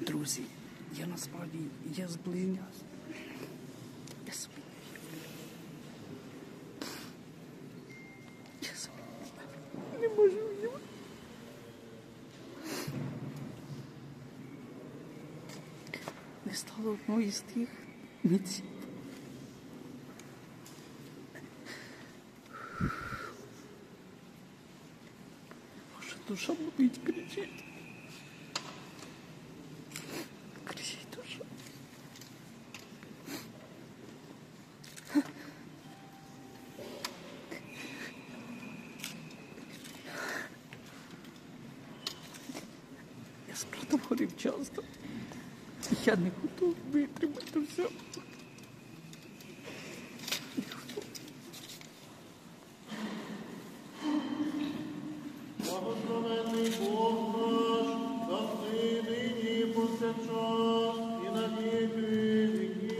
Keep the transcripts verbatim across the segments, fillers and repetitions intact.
Друзі, я насправді, я зблизняюсь. Я собі не вірю. Я собі не можу вірити. Не стало одної з тих митців. Ваша душа болить, кричить. Кричить душа. Я з братом говорив часто. Я не готов витримати все. Благословенний Бог наш, завжди, нині, і повсякчас, і на віки віків.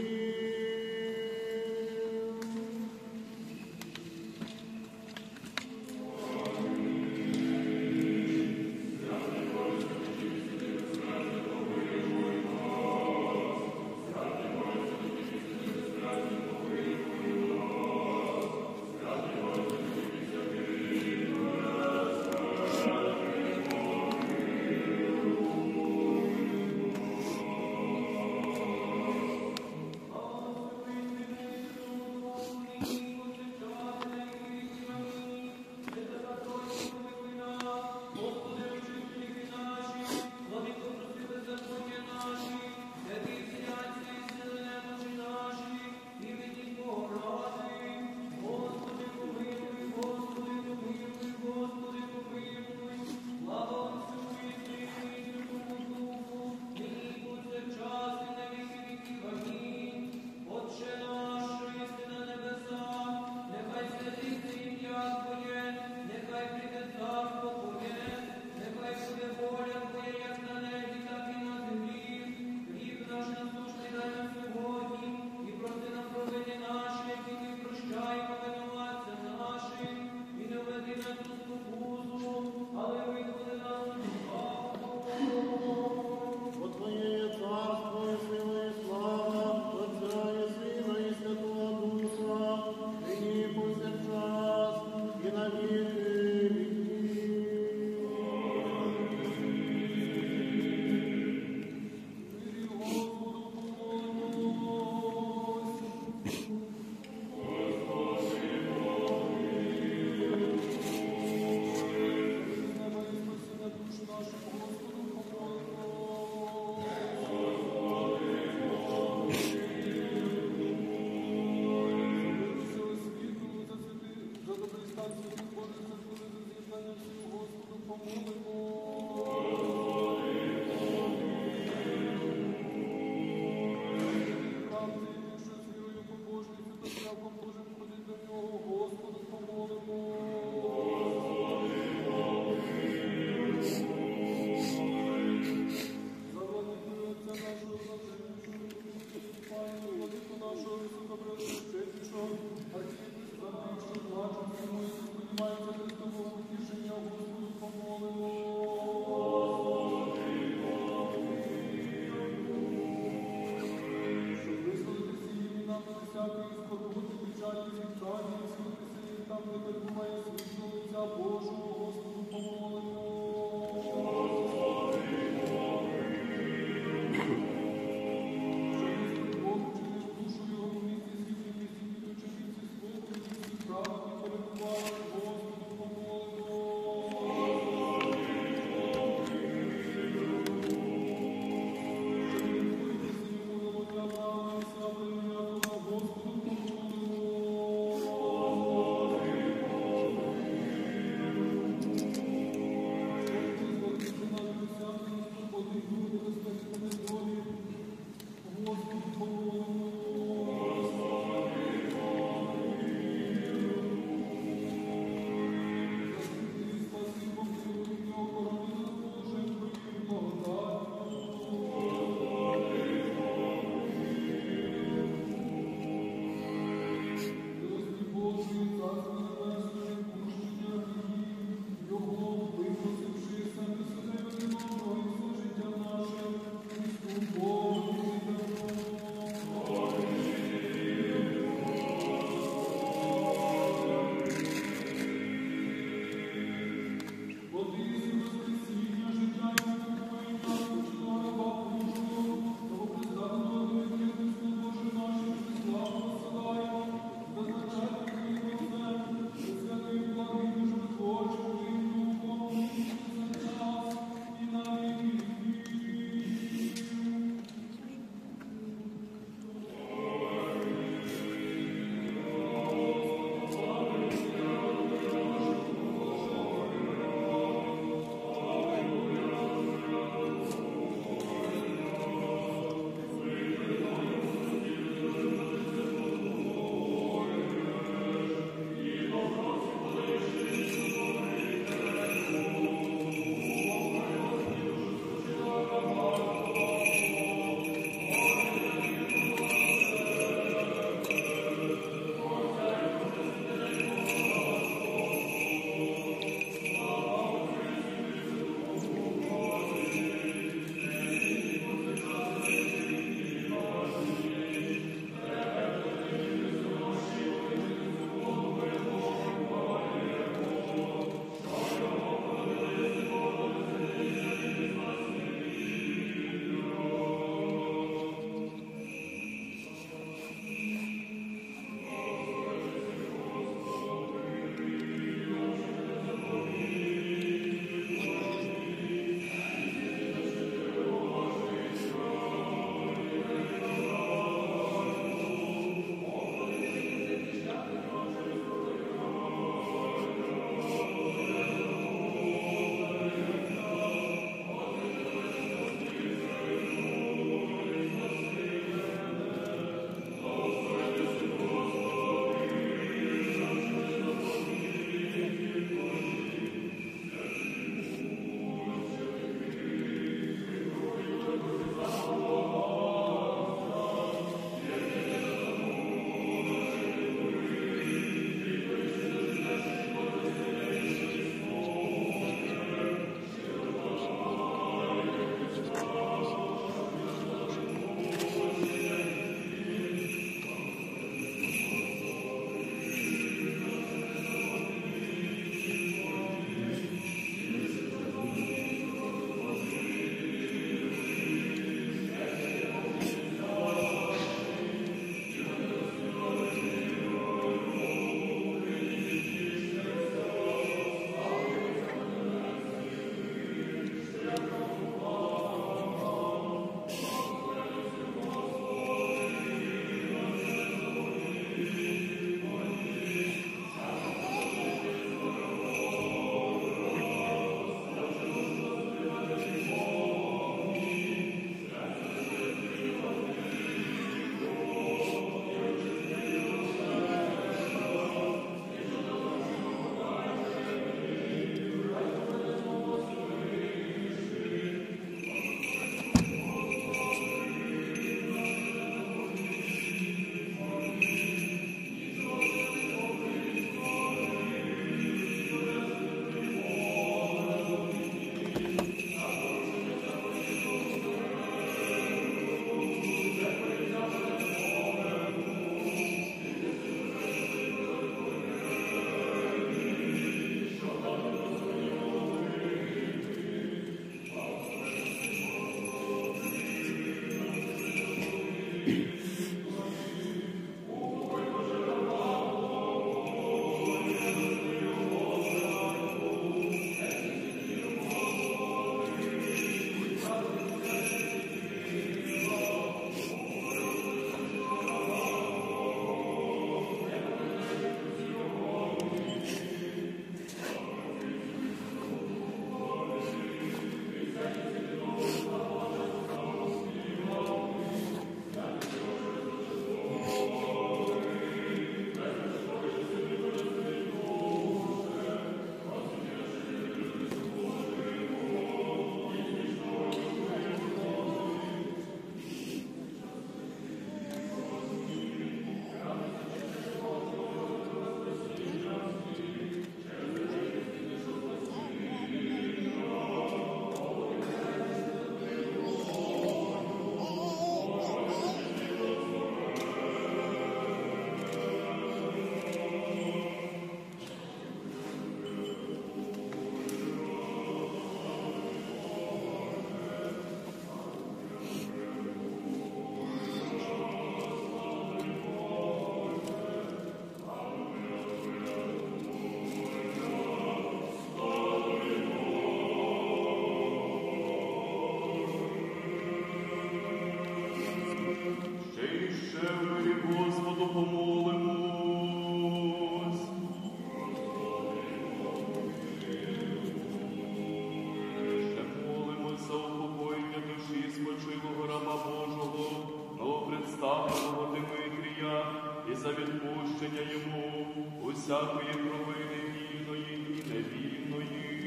Всякої провини вільної і невільної.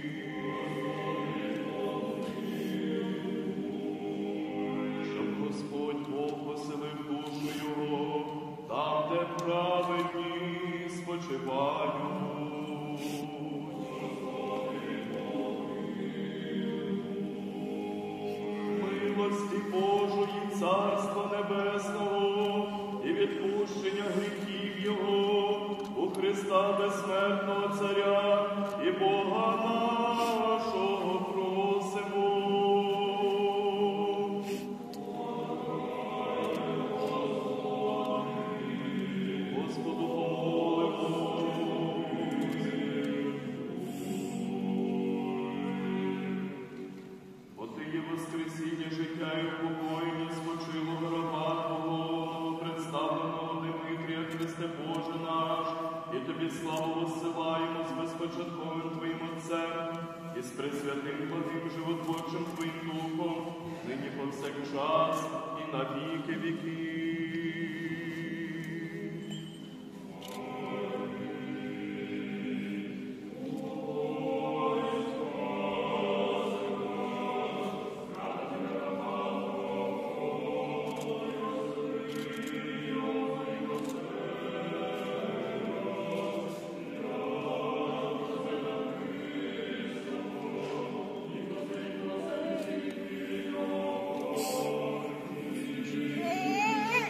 Щоб Господь Бог поселив душу його, там, де праведні спочивають. Милості Божої, Царства Небесного і відпущення гріхів Його, у Христа безсмертного Царя і Бога нашого просимо. Господу помолимо. Бо Ти є воскресіння, життя і упокоєння спочилого раба Твого, представленого Димитрія, Христе Боже наш, і Тобі славу воссилаємо з безпочатковим Твоїм Отцем і з пресвятим благим животворчим Твоїм Духом, нині повсякчас і на віки віків. Yeah.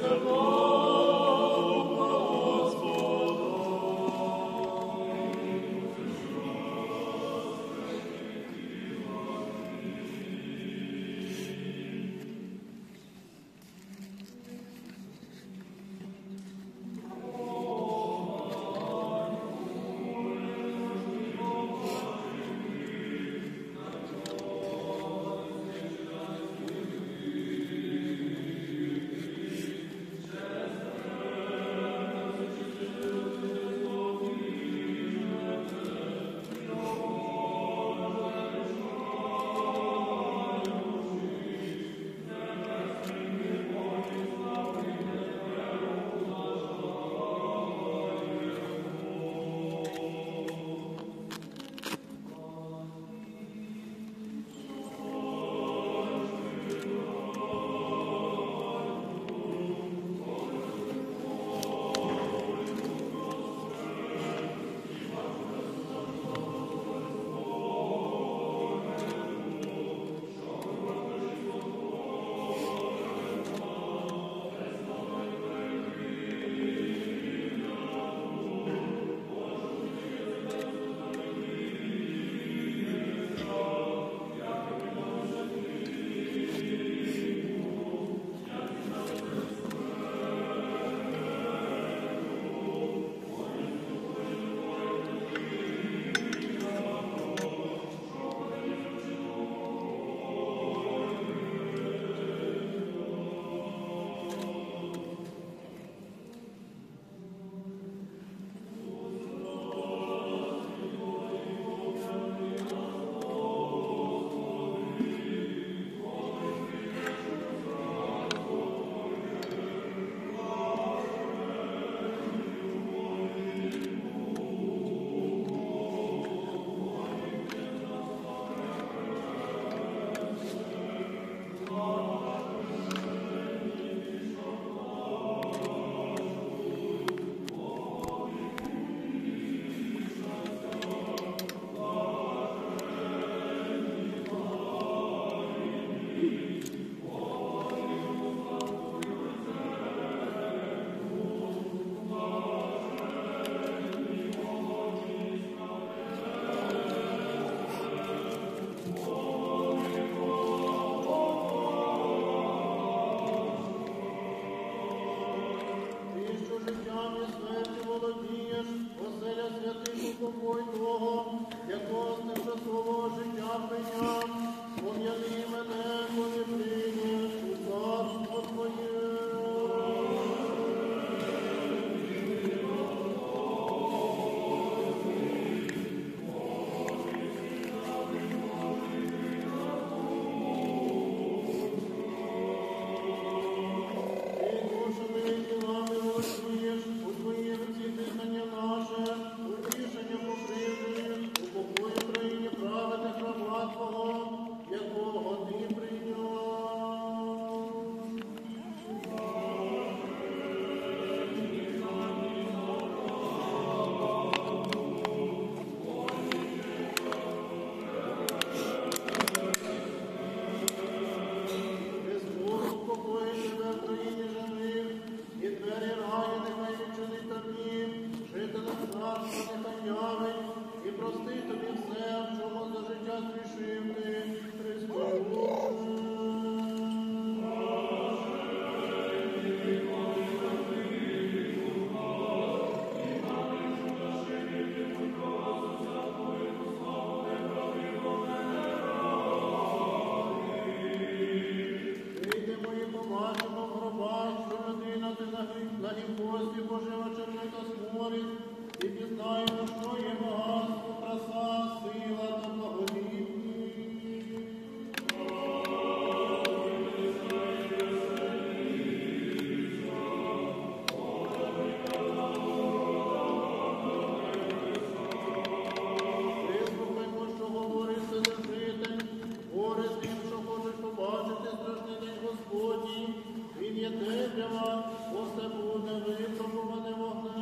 Він є темрява, усе буде випробуване вогнем.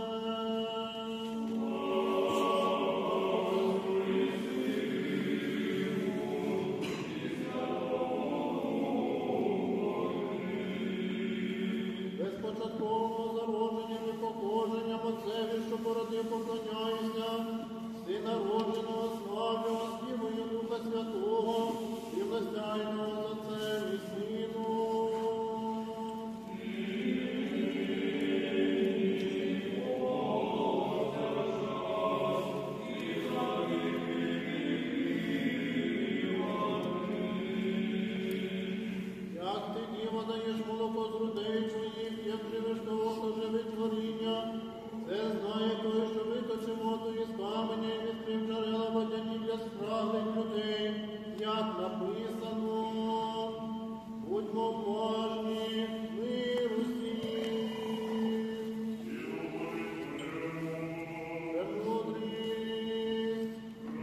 Отцеві, що породив, поклоняюся, Ти народженого, славлю, співаю Духа Святого, і властяйного з Отцем і Сином. Як ти, Діва, даєш молоко з грудей твоїх, як живеш того, хто живить творіння, це знає той, що виточив воду із каменя і відкрив джерела водяні для спраглих людей, як написано. Будьмо уважні, миру всім. Премудрість.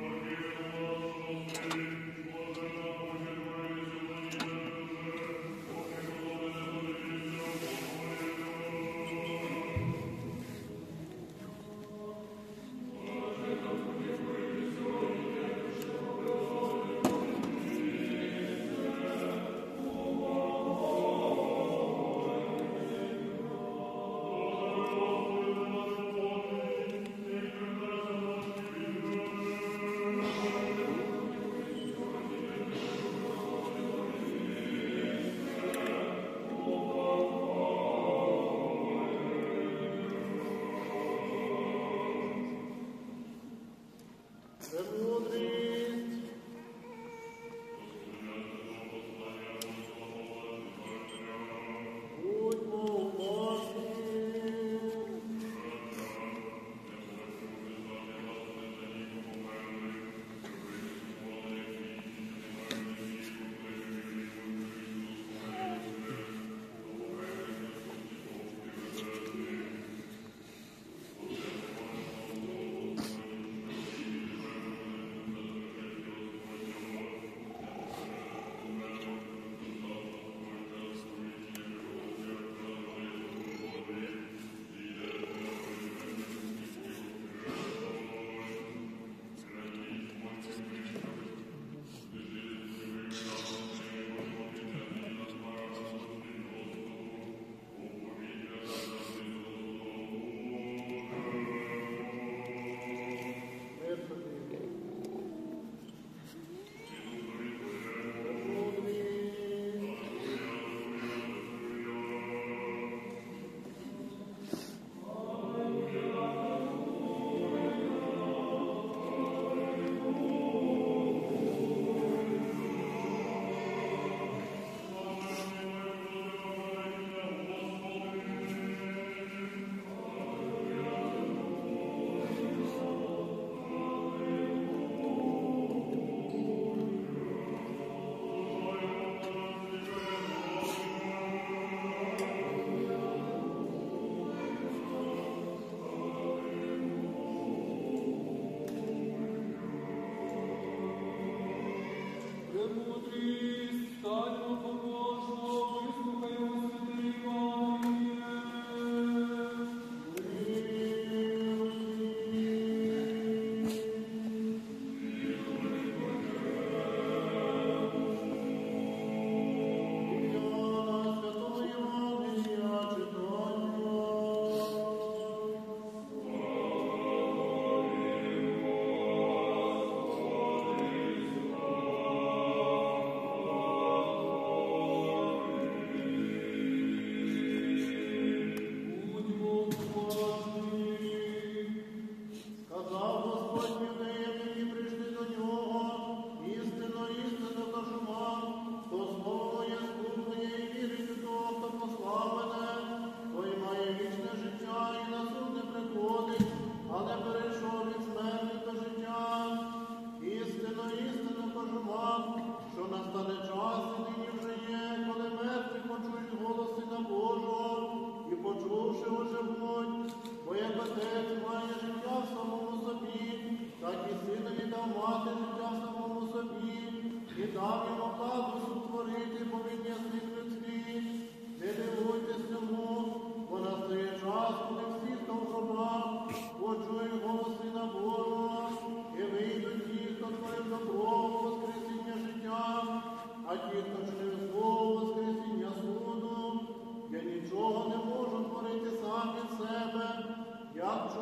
Премудрість. Будьмо уважні. Мир тобі. Премудрість, станьмо побожно, вислухаймо святе Євангеліє. Святого Євангелія читання. Будьмо уважні. Сказав Господь юдеям, які прийшли до нього, істинно, істинно кажу вам, хто слово моє слухає і вірить у того, хто послав мене, той має вічне життя і на суд не приходить, але перейшов від смерті до життя. Істинно, істинно кажу вам, що настане час, і нині вже є, коли мертві почують голос Сина Божого, і почувши оживуть, бо як Отець має життя в самому собі, так і Синові дав мати життя в самому собі, і дав йому владу сотворити повинні син людський. Не дивуйтесь цьому, бо настає час, коли всі, хто в гробах, почують голос Сина Божого, і вийдуть ті, хто творив добро, воскресіння життя, а ті, хто чинив зло, воскресіння суду. Я нічого не можу творити сам від себе, як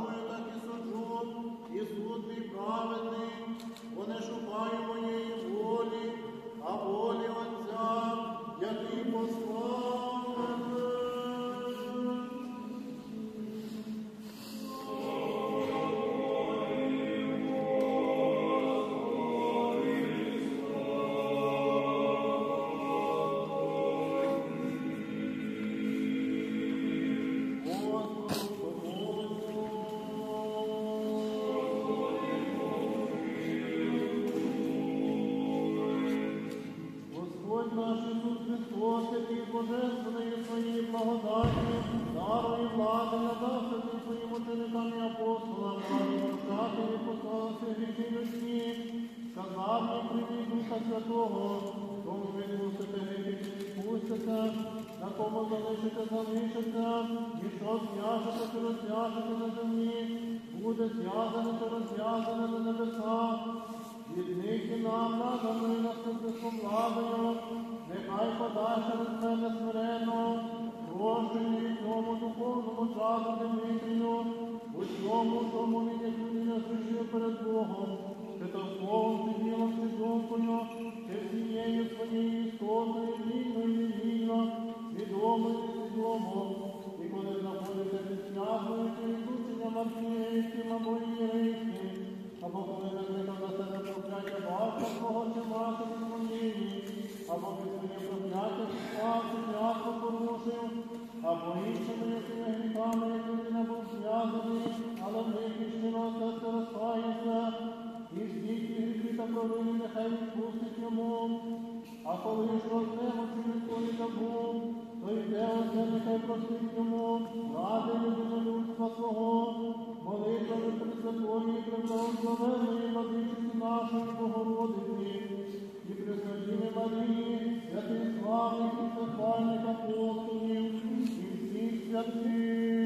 влади надавши ти своїм ученикам і апостолам, раді прощати і послався гріхи людські, сказав їм прийміть Духа Святого, кому відпустите гріхи, відпустите, на кому залишите, залишите, і що зв'яжете, чи розв'яжете на землі, буде зв'язане, чи розв'язане на небесах. Від них і нам надано і наступництвом владою, нехай подальше від мене смиренно, прощені в цьому духовному чаду Дмитрію, у цьому, тому він як людина зрішив перед Богом, чи то словом, чи ділом, чи думкою, чи всією своєю істотою, вільно і невільно, свідомо і несвідомо, і коли знаходиться під святою, чи відлученням архієрейським або ієрейським, або коли накликав на себе прокляття батька свого чи матері своєї, або під своє прокляття підклав, чи клятву порушив, або іншими якими гріхами, як людина був зв'язаний, але в них і щиро серце розкається, і всі ті гріхи та провини нехай відпустить йому. А коли ж рознемочі відповіда був, то йде оце, нехай простить йому, ради людинолюбства свого, молитвами Пресвятої, Преблагословенної Владичиці нашої Богородиці, і Пресвятої Марії, святих славних і святкальних апостолів, і всіх святих.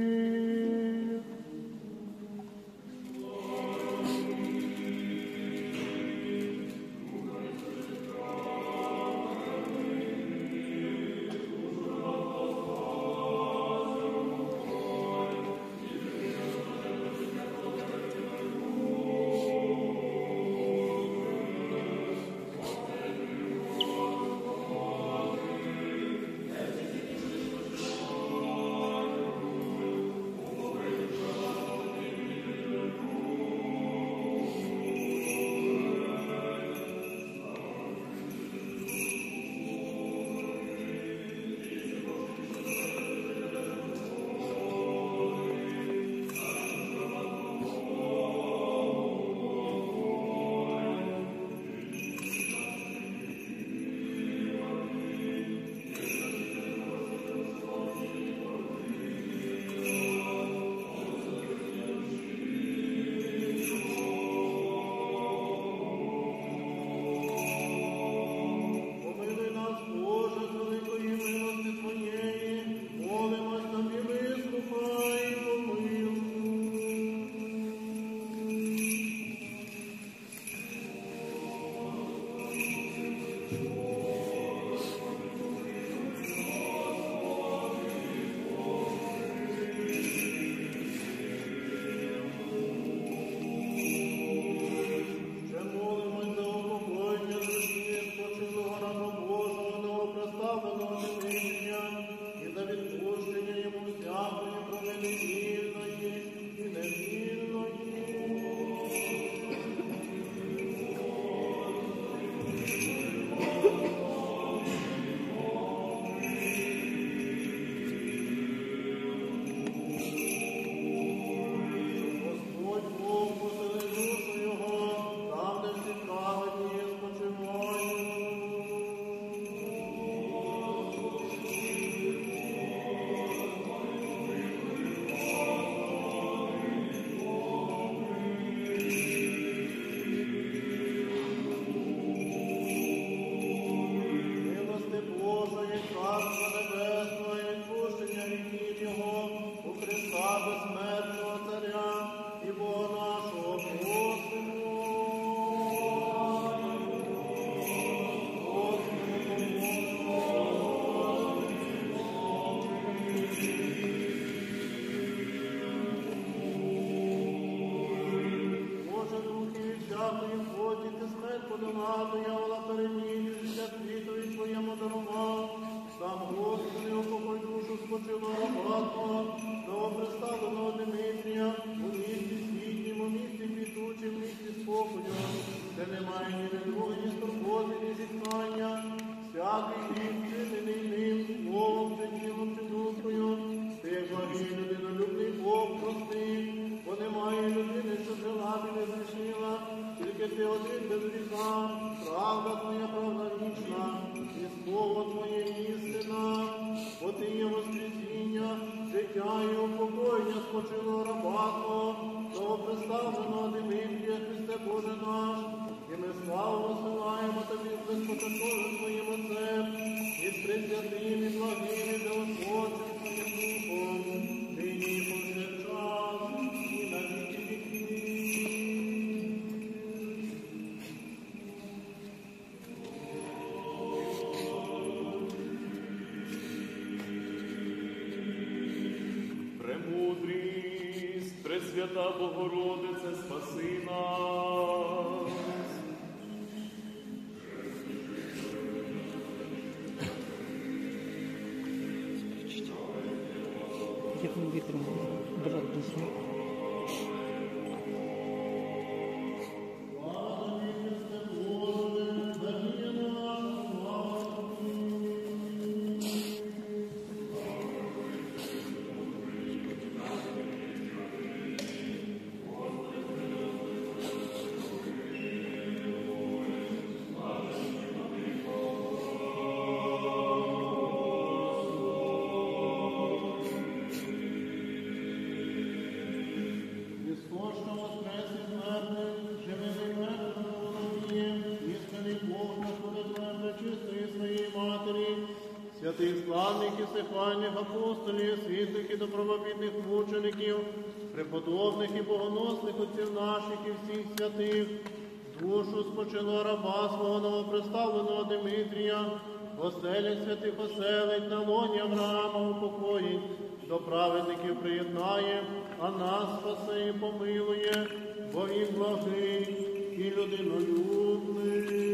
Сам Господи, упокой душу спочилого Батька, до представленого спочило рабату, новоприставленого Димитрія, Христе Боже наш, і ми славу посилаємо Тобі з безпочатковим Твоїм Отцем, і з пресвятим, і благим, і животворчим Твоїм Духом, нині і повсякчас, і на віки віків. Премудрість, Пресвята Богородице, спаси нас. Яким вітром брат душу. Святих славних і всехвальних апостолів, світлих і добровідних мучеників, преподобних і богоносних отців наших і всіх святих, душу спочило раба свого новоприставленого Димитрія, оселять святих оселить, на лоні Авраама упокоїть, до праведників приєднає, а нас спасе і помилує, бо він благий і людинолюбний.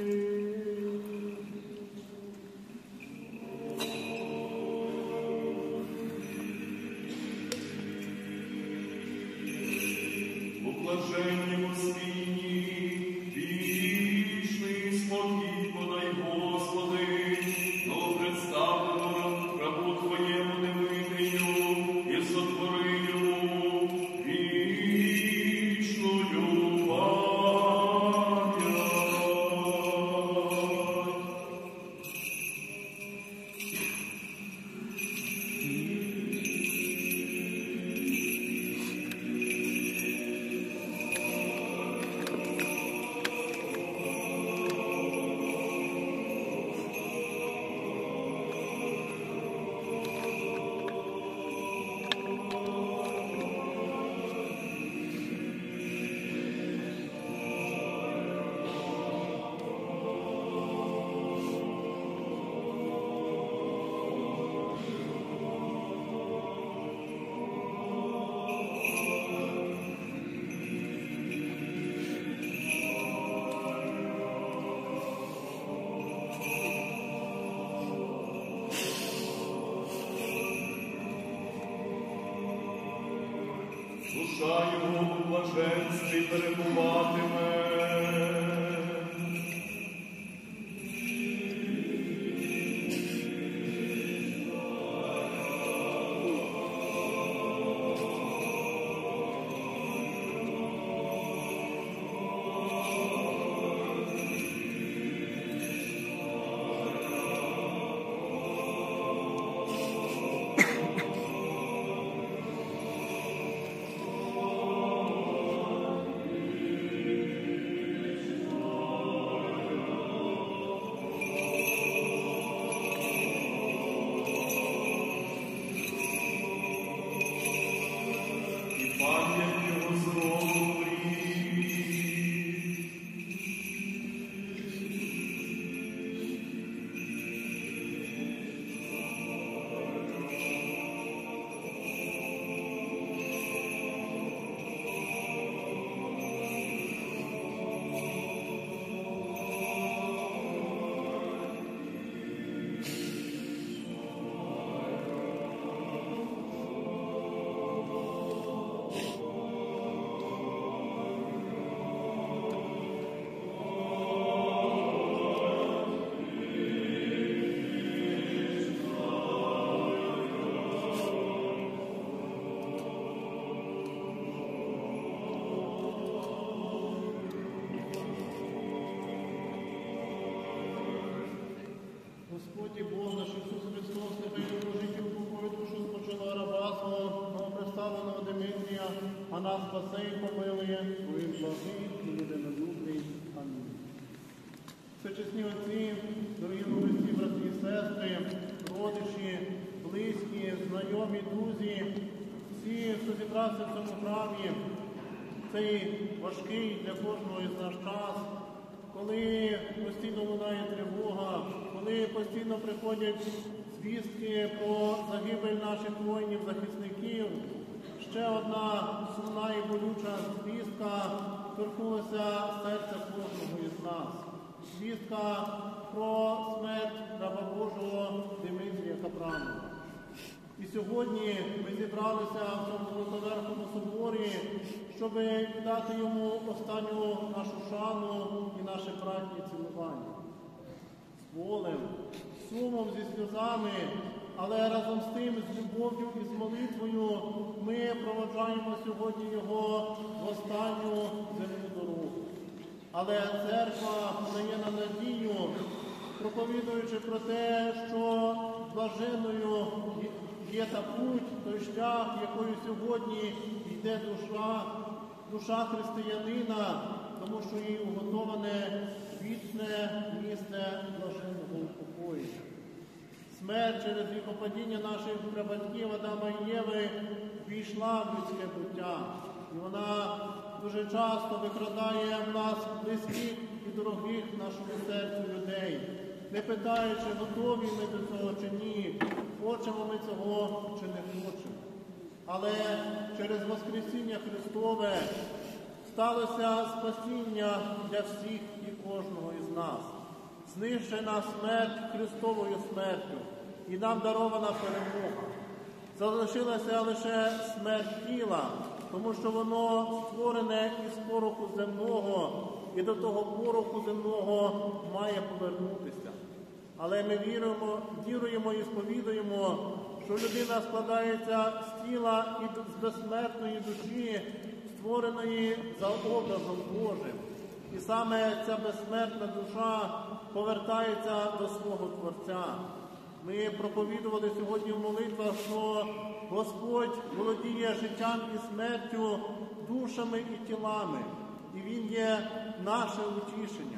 Блаженні Господні, вічний спокій подай, Господи, новопредставленому рабу Твоєму Димитрію і сотвори йому вічну любов. Душа його у блаженстві перебуватиме. а нас спаси і помилує, бо він благий і людинолюбний. Амінь. Всечесні отці, дорогі гості, брати і сестри, родичі, близькі, знайомі, друзі, всі, хто зібрався в цьому храмі, цей важкий для кожного із наш час, коли постійно лунає тривога, коли постійно приходять звістки про загибель наших воїнів-захисників, ще одна сумна і болюча звістка торкнулася серця кожного із нас. Звістка про смерть раба Божого Димитрія Капрана. І сьогодні ми зібралися в цьому Золотоверховому соборі, щоб дати йому останню нашу шану і наше братнє цілування. З болем, сумом, зі сльозами, але разом з тим, з любов'ю і з молитвою ми проводжаємо сьогодні його в останню земну дорогу. Але церква дає нам надію, проповідуючи про те, що блаженною є та путь, той шлях, якою сьогодні йде душа, душа християнина, тому що їй уготоване вічне місце блаженного упокою. Смерть через гріхопадіння наших прабатьків Адама і Єви війшла в людське буття. І вона дуже часто викрадає в нас близьких і дорогих нашому серцю людей, не питаючи, готові ми до цього чи ні, хочемо ми цього чи не хочемо. Але через Воскресіння Христове сталося спасіння для всіх і кожного із нас. Знищена смерть Христовою смертю, і нам дарована перемога. Залишилася лише смерть тіла, тому що воно створене із пороху земного, і до того пороху земного має повернутися. Але ми віруємо, віруємо і сповідуємо, що людина складається з тіла і з безсмертної душі, створеної за образом Божим. І саме ця безсмертна душа повертається до свого Творця. Ми проповідували сьогодні в молитвах, що Господь володіє життям і смертю, душами і тілами. І Він є наше утішення.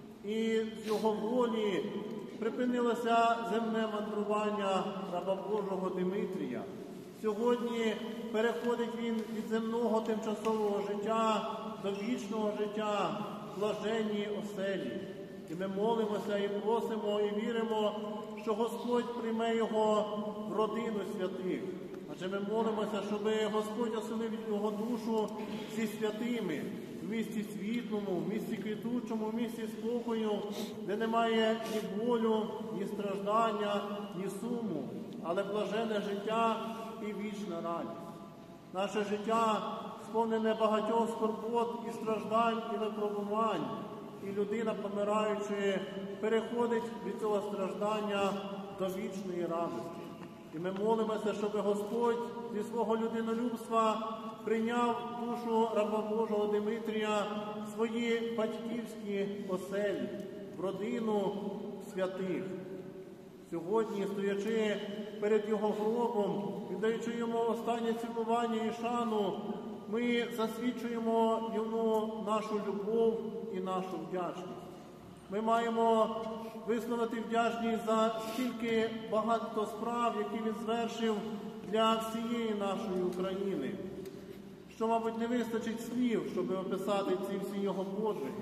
І з Його волі припинилося земне мандрування раба Божого Димитрія. Сьогодні переходить він від земного тимчасового життя до вічного життя в блаженній оселі. І ми молимося і просимо, і віримо, що Господь прийме його в родину святих. Адже ми молимося, щоб Господь оселив його душу зі святими, в місті світлому, в місті квітучому, в місті спокою, де немає ні болю, ні страждання, ні суму, але блажене життя і вічна радість. Наше життя сповнене багатьох скорбот і страждань, і випробувань. І людина, помираючи, переходить від цього страждання до вічної радості. І ми молимося, щоб Господь зі свого людинолюбства прийняв душу раба Божого Димитрія в свої батьківські оселі, в родину святих. Сьогодні, стоячи перед його гробом, віддаючи йому останнє цілування і шану, ми засвідчуємо йому нашу любов і нашу вдячність. Ми маємо висловити вдячність за стільки багато справ, які він звершив для всієї нашої України, що, мабуть, не вистачить слів, щоб описати ці всі його подвиги.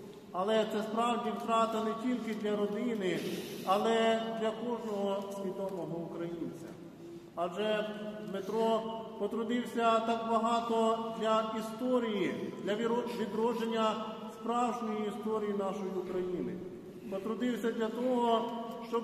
Але це справді втрата не тільки для родини, але для кожного свідомого українця. Адже Дмитро потрудився так багато для історії, для відродження справжньої історії нашої України. Потрудився для того, щоб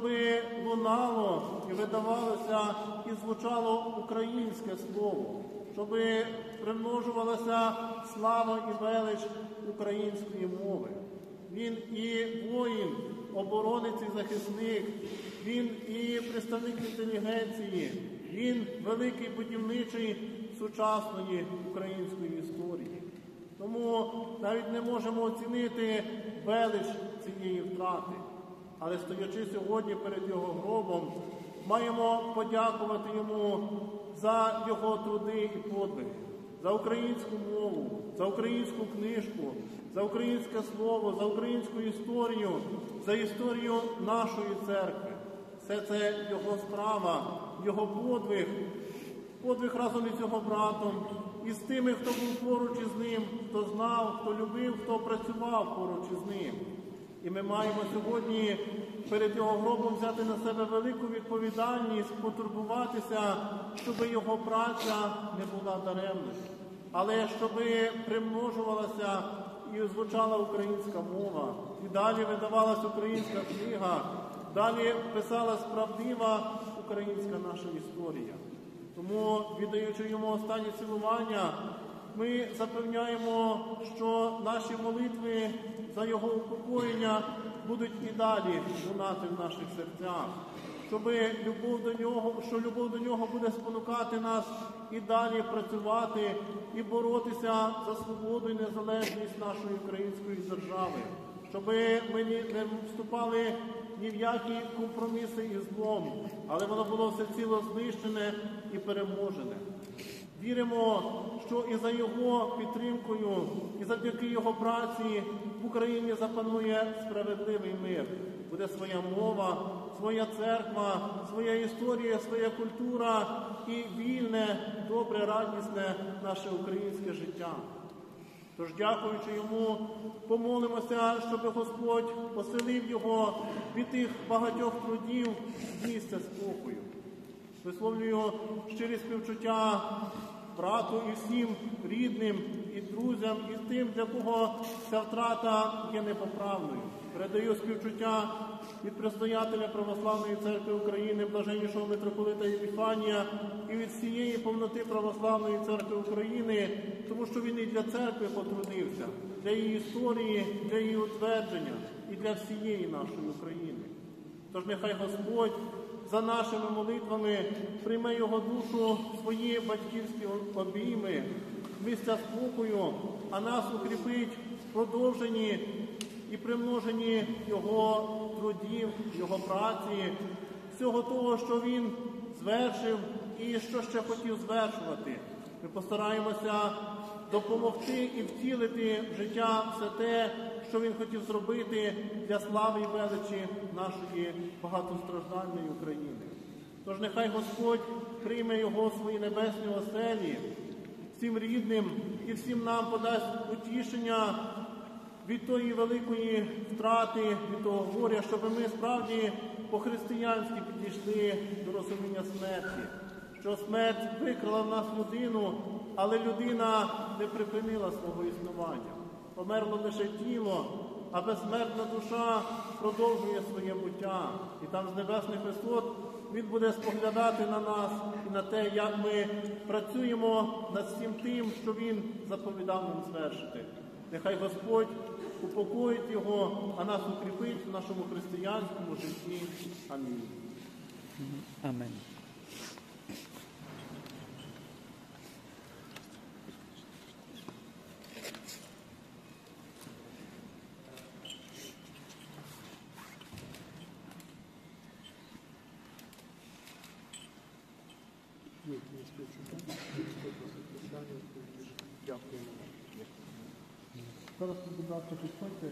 лунало і видавалося і звучало українське слово, щоб примножувалася слава і велич української мови. Він і воїн, оборонець і захисник, він і представник інтелігенції, він великий будівничий сучасної української історії. Тому навіть не можемо оцінити велич цієї втрати. Але стоячи сьогодні перед його гробом, маємо подякувати йому за його труди і подвиги, за українську мову, за українську книжку, за українське слово, за українську історію, за історію нашої церкви. Все це його справа, його подвиг, подвиг разом із його братом, і з тими, хто був поруч із ним, хто знав, хто любив, хто працював поруч із ним. І ми маємо сьогодні перед його гробом взяти на себе велику відповідальність, потурбуватися, щоб його праця не була даремною, але щоб примножувалася і звучала українська мова, і далі видавалась українська книга, далі писалась правдива українська наша історія. Тому, віддаючи йому останні цілування, ми запевняємо, що наші молитви за його упокоєння будуть і далі лунати в наших серцях, щоб любов до нього, що любов до нього буде спонукати нас і далі працювати і боротися за свободу і незалежність нашої української держави, щоб ми не вступали ні в які компроміси із злом, але воно було всеціло знищене і переможене. Віримо, що і за його підтримкою, і завдяки його праці в Україні запанує справедливий мир. Буде своя мова, своя церква, своя історія, своя культура і вільне, добре, радісне наше українське життя. Тож, дякуючи йому, помолимося, щоб Господь поселив його від тих багатьох трудів в місце спокою. Висловлюю щирі співчуття брату і всім рідним і друзям, і тим, для кого ця втрата є непоправною. Передаю співчуття від предстоятеля Православної Церкви України, блаженнішого митрополита Епіфанія, і від всієї повноти Православної Церкви України, тому що він і для церкви потрудився, для її історії, для її утвердження і для всієї нашої України. Тож нехай Господь за нашими молитвами прийме його душу в свої батьківські обійми, місця спокою, а нас укріпить в продовженні і примноженні його трудів, його праці, всього того, що він звершив і що ще хотів звершувати. Ми постараємося допомогти і втілити в життя все те, що він хотів зробити для слави і величі нашої багатостраждальної України. Тож нехай Господь прийме його в свої небесні оселі, всім рідним і всім нам подасть утішення від тої великої втрати, від того горя, щоб ми справді по-християнськи підійшли до розуміння смерті. Що смерть викрала в нас людину, але людина не припинила свого існування. Померло лише тіло, а безсмертна душа продовжує своє буття. І там з небесних висот він буде споглядати на нас і на те, як ми працюємо над всім тим, що він заповідав нам звершити. Нехай Господь упокоїть його, а нас укріпить в нашому християнському житті. Амінь. Амен. Дякую. Зараз, будь ласка, підходьте.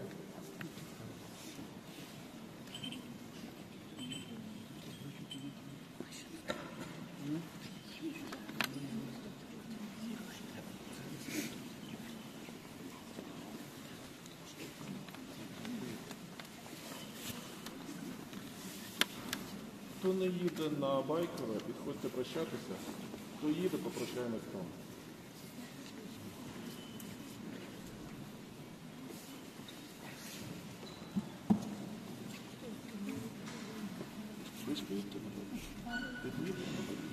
Хто не їде на Байкове, підходьте прощатися. Хто їде, попрощаємось там. Ви ж поїдете на Байкове? Ти поїдеш на Байкове?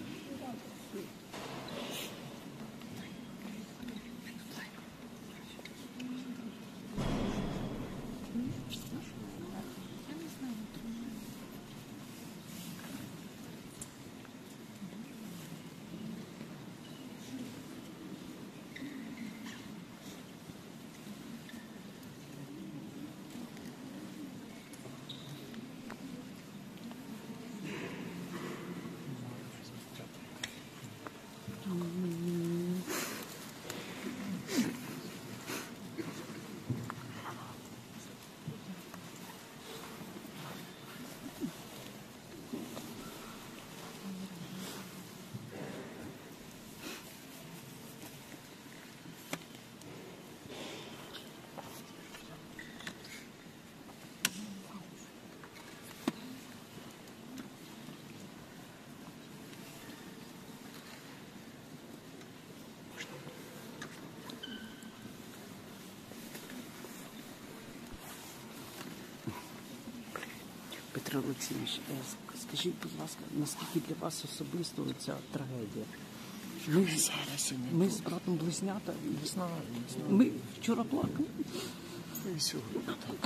Петро Олексійович, е, ск- скажіть, будь ласка, наскільки для вас особисто ця трагедія? Ми, Зараз і не ми з братом близнята, не знаю, не знаю. ми вчора плакали. І сьогодні так.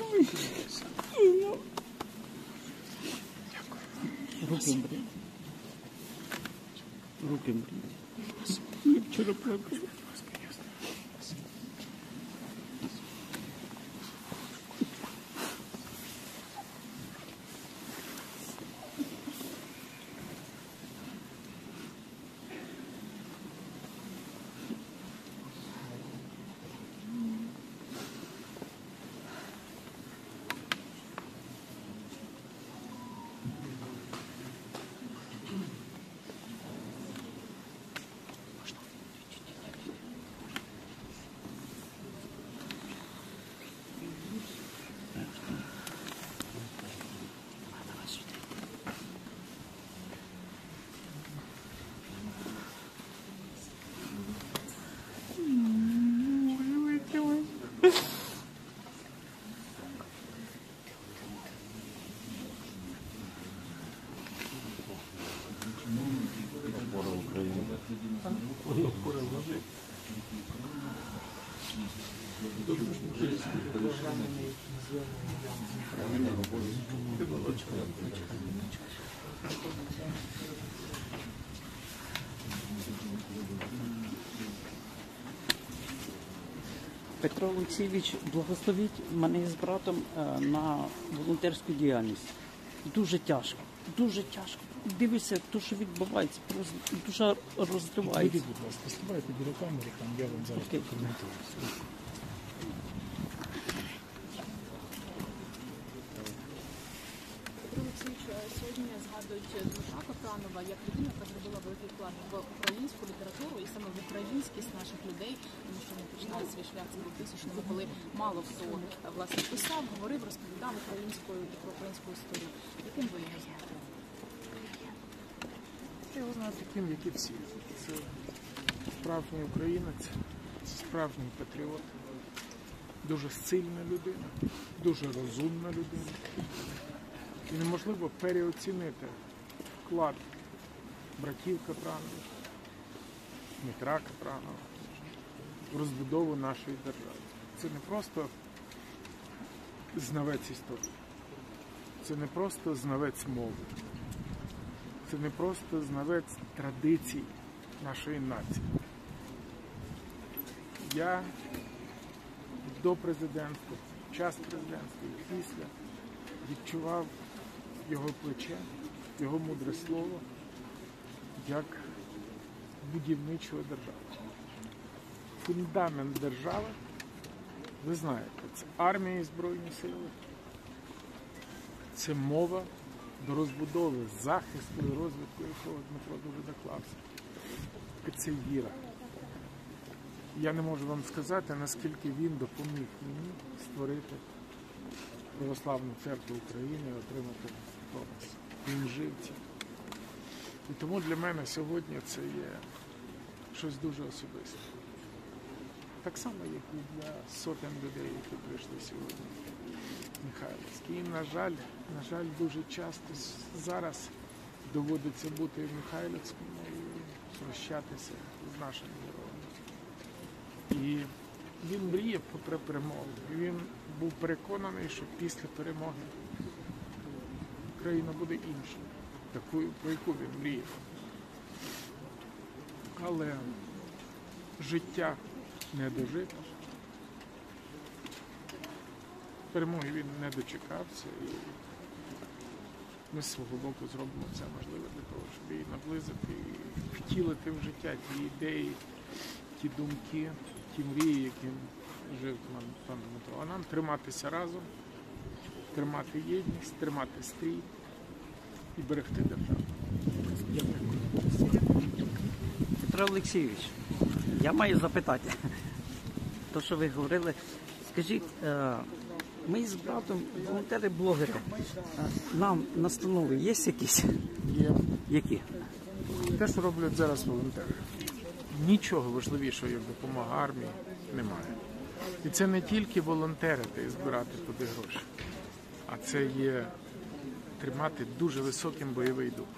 Руки мрії. Руки мрії. Ми вчора плакали. Петро Олексійович, благословіть мене з братом е, на волонтерську діяльність. Дуже тяжко, дуже тяжко. Дивися, те, що відбувається, просто душа розривається. Вийдіть, будь ласка, ставайте біля камери, там я вам зараз Окей. прокоментую. Петро Олексійович, сьогодні згадують Дмитра Капранова як людину, яка зробила великий вклад в українську літературу і саме в українськість наших людей, тому що вони починали свій шлях з двохтисячного, коли мало хто власне писав, говорив, розповідав українською і про українську історію. Яким ви його знаєте? Я його знаю таким, як і всі. Це справжній українець, це справжній патріот, дуже сильна людина, дуже розумна людина. І неможливо переоцінити вклад братів Капранових, Дмитра Капранова в розбудову нашої держави. Це не просто знавець історії, це не просто знавець мови, це не просто знавець традицій нашої нації. Я до президентства, під час президентства і після відчував його плече, його мудре слово як будівничого держави. Фундамент держави, ви знаєте, це армія і Збройні сили, це мова до розбудови, захисту і розвитку, якого Дмитро дуже доклався. І це віра. Я не можу вам сказати, наскільки він допоміг мені створити Православну церкву України і отримати голос. Він жив цим. І тому для мене сьогодні це є щось дуже особисте. Так само, як і для сотень людей, які прийшли сьогодні в Михайлівськ. І, на жаль, на жаль, дуже часто зараз доводиться бути в Михайлівському і прощатися з нашими героями. І він мріяв про перемогу. І він був переконаний, що після перемоги Україна буде іншою, такою, про яку він мріяв. Але життя не дожито. Перемоги він не дочекався. І ми з свого боку зробимо все можливе для того, щоб її наблизити і втілити в життя ті ідеї, ті думки, ті мрії, яким жив пан Дмитро. А нам триматися разом, тримати єдність, тримати стрій і берегти державу. Петро Олексійович, я маю запитати. То, що ви говорили, скажіть, е, ми з братом волонтери-блогери, е, нам настанови є якісь? Є Які? те, що роблять зараз волонтери. Нічого важливішого, як допомога армії, немає. І це не тільки волонтерити і збирати туди гроші, а це є тримати дуже високим бойовий дух.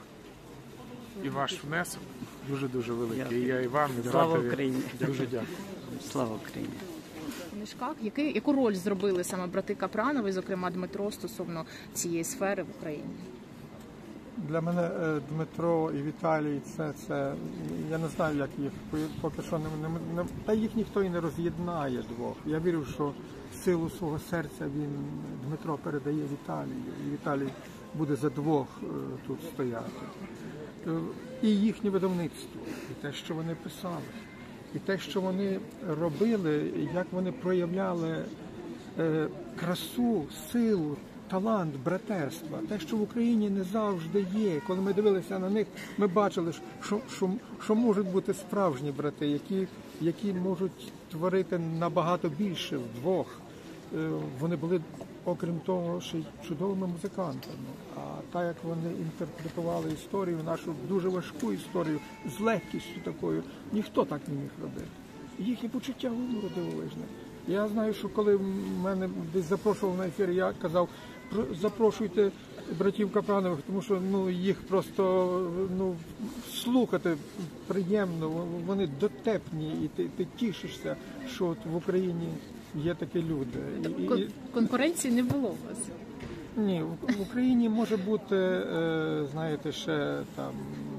І ваш внесок дуже-дуже великий. І я і вам, і Слава братові Україні! дуже дякую. Слава Україні! У книжках який, яку роль зробили саме брати Капранови, зокрема Дмитро, стосовно цієї сфери в Україні? Для мене е, Дмитро і Віталій, це, це, я не знаю, як їх, поки що, не, не, не, та їх ніхто і не роз'єднає двох. Я вірю, що силу свого серця він, Дмитро передає Віталію, і Віталій буде за двох е, тут стояти. Е, і їхнє видавництво, і те, що вони писали, і те, що вони робили, як вони проявляли е, красу, силу, талант братерства, те, що в Україні не завжди є. Коли ми дивилися на них, ми бачили, що, що, що можуть бути справжні брати, які, які можуть творити набагато більше вдвох. Е, Вони були, окрім того, ще й чудовими музикантами. А так, як вони інтерпретували історію, нашу дуже важку історію, з легкістю такою, ніхто так не міг робити. Їхнє почуття гумору дивовижне. Я знаю, що коли мене десь запрошував на ефір, я казав, запрошуйте братів Капранових, тому що ну, їх просто ну, слухати приємно, вони дотепні, і ти, ти тішишся, що от в Україні є такі люди. І, і... Конкуренції не було у вас? Ні, в Україні може бути, знаєте, ще там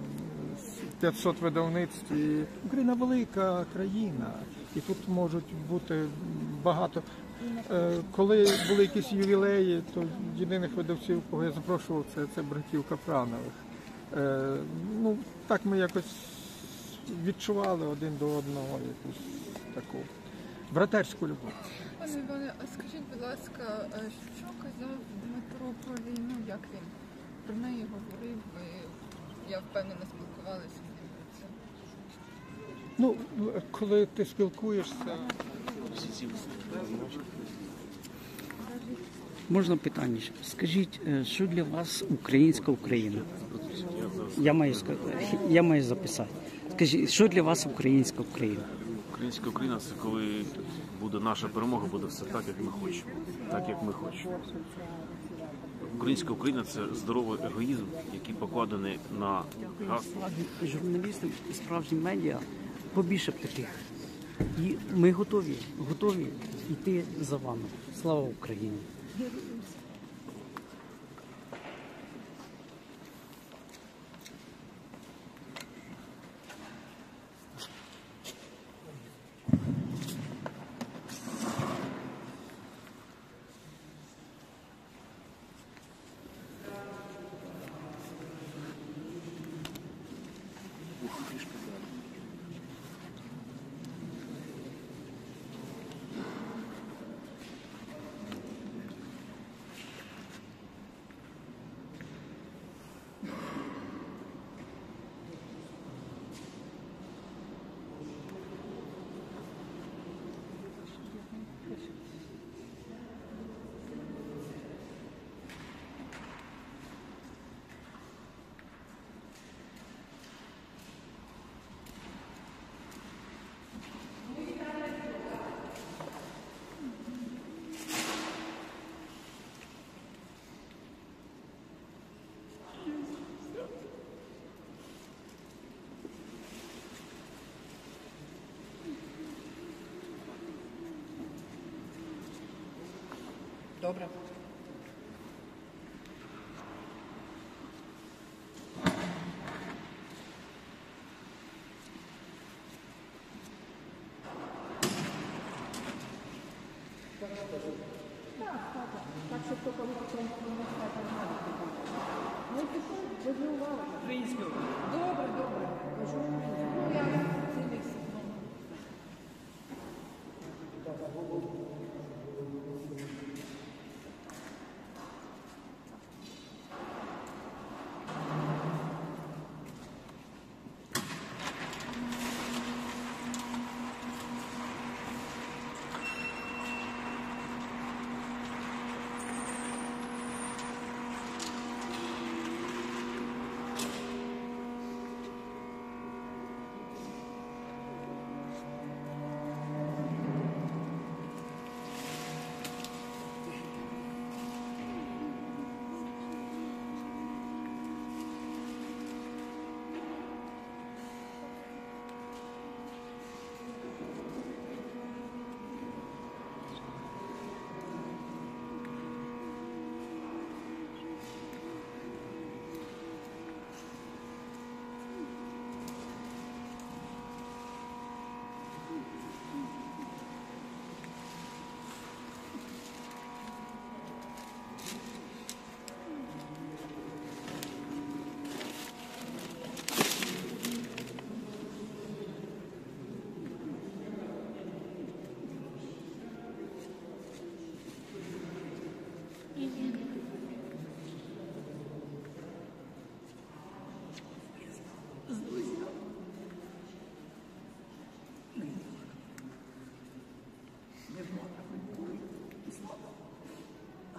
п'ятсот видавництв. І Україна велика країна, і тут можуть бути багато. Коли були якісь ювілеї, то єдиних видавців, кого я запрошував, це, це братів Капранових. Ну, так ми якось відчували один до одного якусь таку братерську любов. Пане Іване, а скажіть, будь ласка, що казав Дмитро про війну, як він про неї говорив? Ви, я впевнена, спілкувалися з ним про це. Ну, коли ти спілкуєшся... Можна питання? Скажіть, що для вас українська Україна? Я маю сказати, я маю записати. Скажіть, що для вас українська Україна? Українська Україна – це коли буде наша перемога, буде все так, як ми хочемо. Так, як ми хочемо. Українська Україна – це здоровий егоїзм, який покладений на газ. Журналісти, справжні медіа, побільше б таких. І ми готові, готові йти за вами. Слава Україні! Добре. Добре, добре. Кажу, ну я цілий сигнал.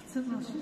Це наші.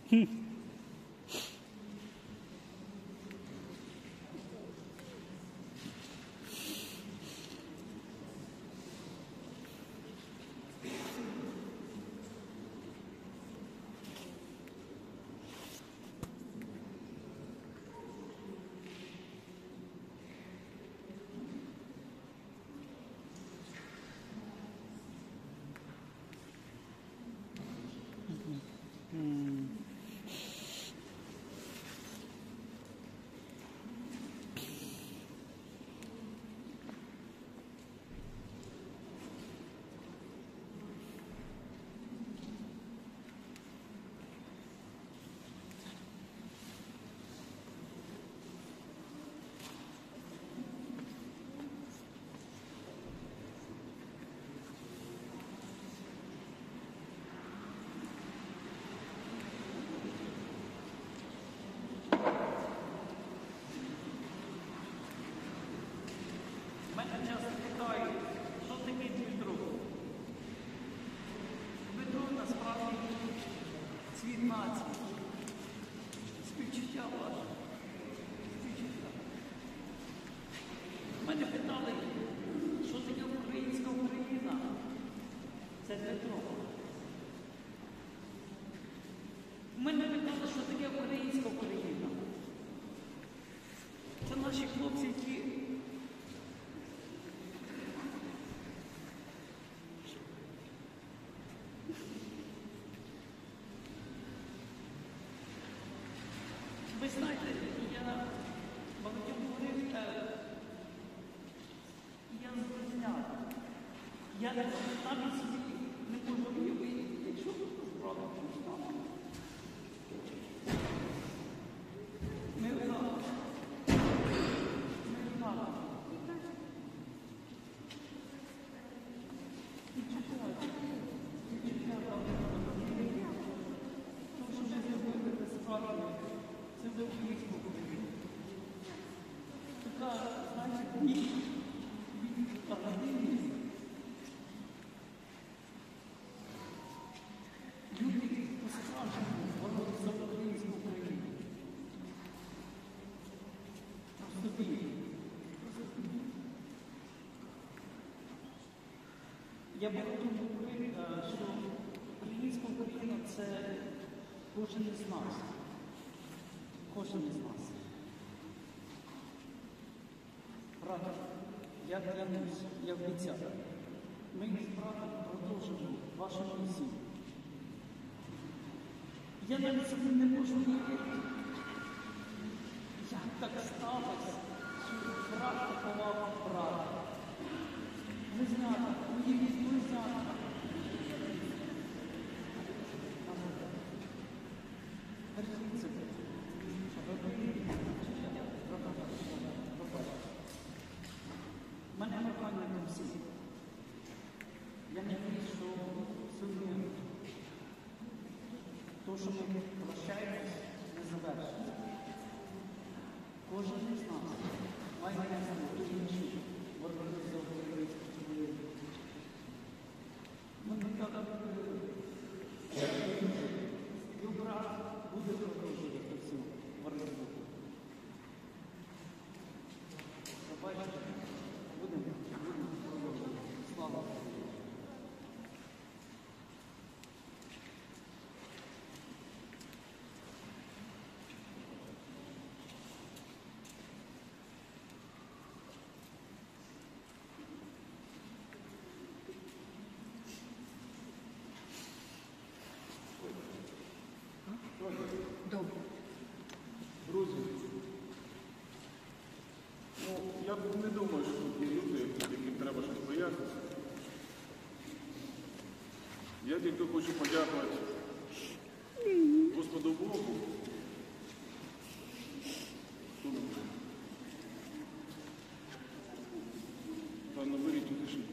Мене часто питають, що таке Дмитро? Дмитро насправді цвіт нації. Співчуття ваше. Співчуття. Мене питали, що таке українська Україна? Це Дмитро. Мене питали, що таке українська Україна. Це наші хлопці, які ви знаєте, я багатьом говорив, я зрозуміла. Я навіть собі не можу уявити, якщо тут справа стала. Ми вдали. Ми вдали. І чекайте. І чекайте. Тому що ми зробили безправно. Це вже українську Україну. Така, знаєте, ні, агадивність. Люди по-справжньому боролися за українську Україну. Просто бій. Я багато говорив, що українська Україна – це кожен із нас. Кожен із нас. Правда, я клянусь, я обіцяю. Ми з братом продовжимо вашу місію. Я навіть собі не можу уявити, як так сталося, що брат поховав брата. Близнята, уявіть близнята. Бережіть себе. У мене прохання до всіх. Я надіюсь, що сьогодні то, що ми прощаємось, не завершено. Кожен із нас має ту інші боротьбу за українську землю. Ми так добра буде продовжувати всю боротьбу. Побачите, будемо, будемо продовжувати. Слава Богу. Добре. Друзі, ну, я не думаю, що тут є люди, яким треба щось пояснити. Я тільки хочу подякувати Господу Богу. Пане, беріть у тиші.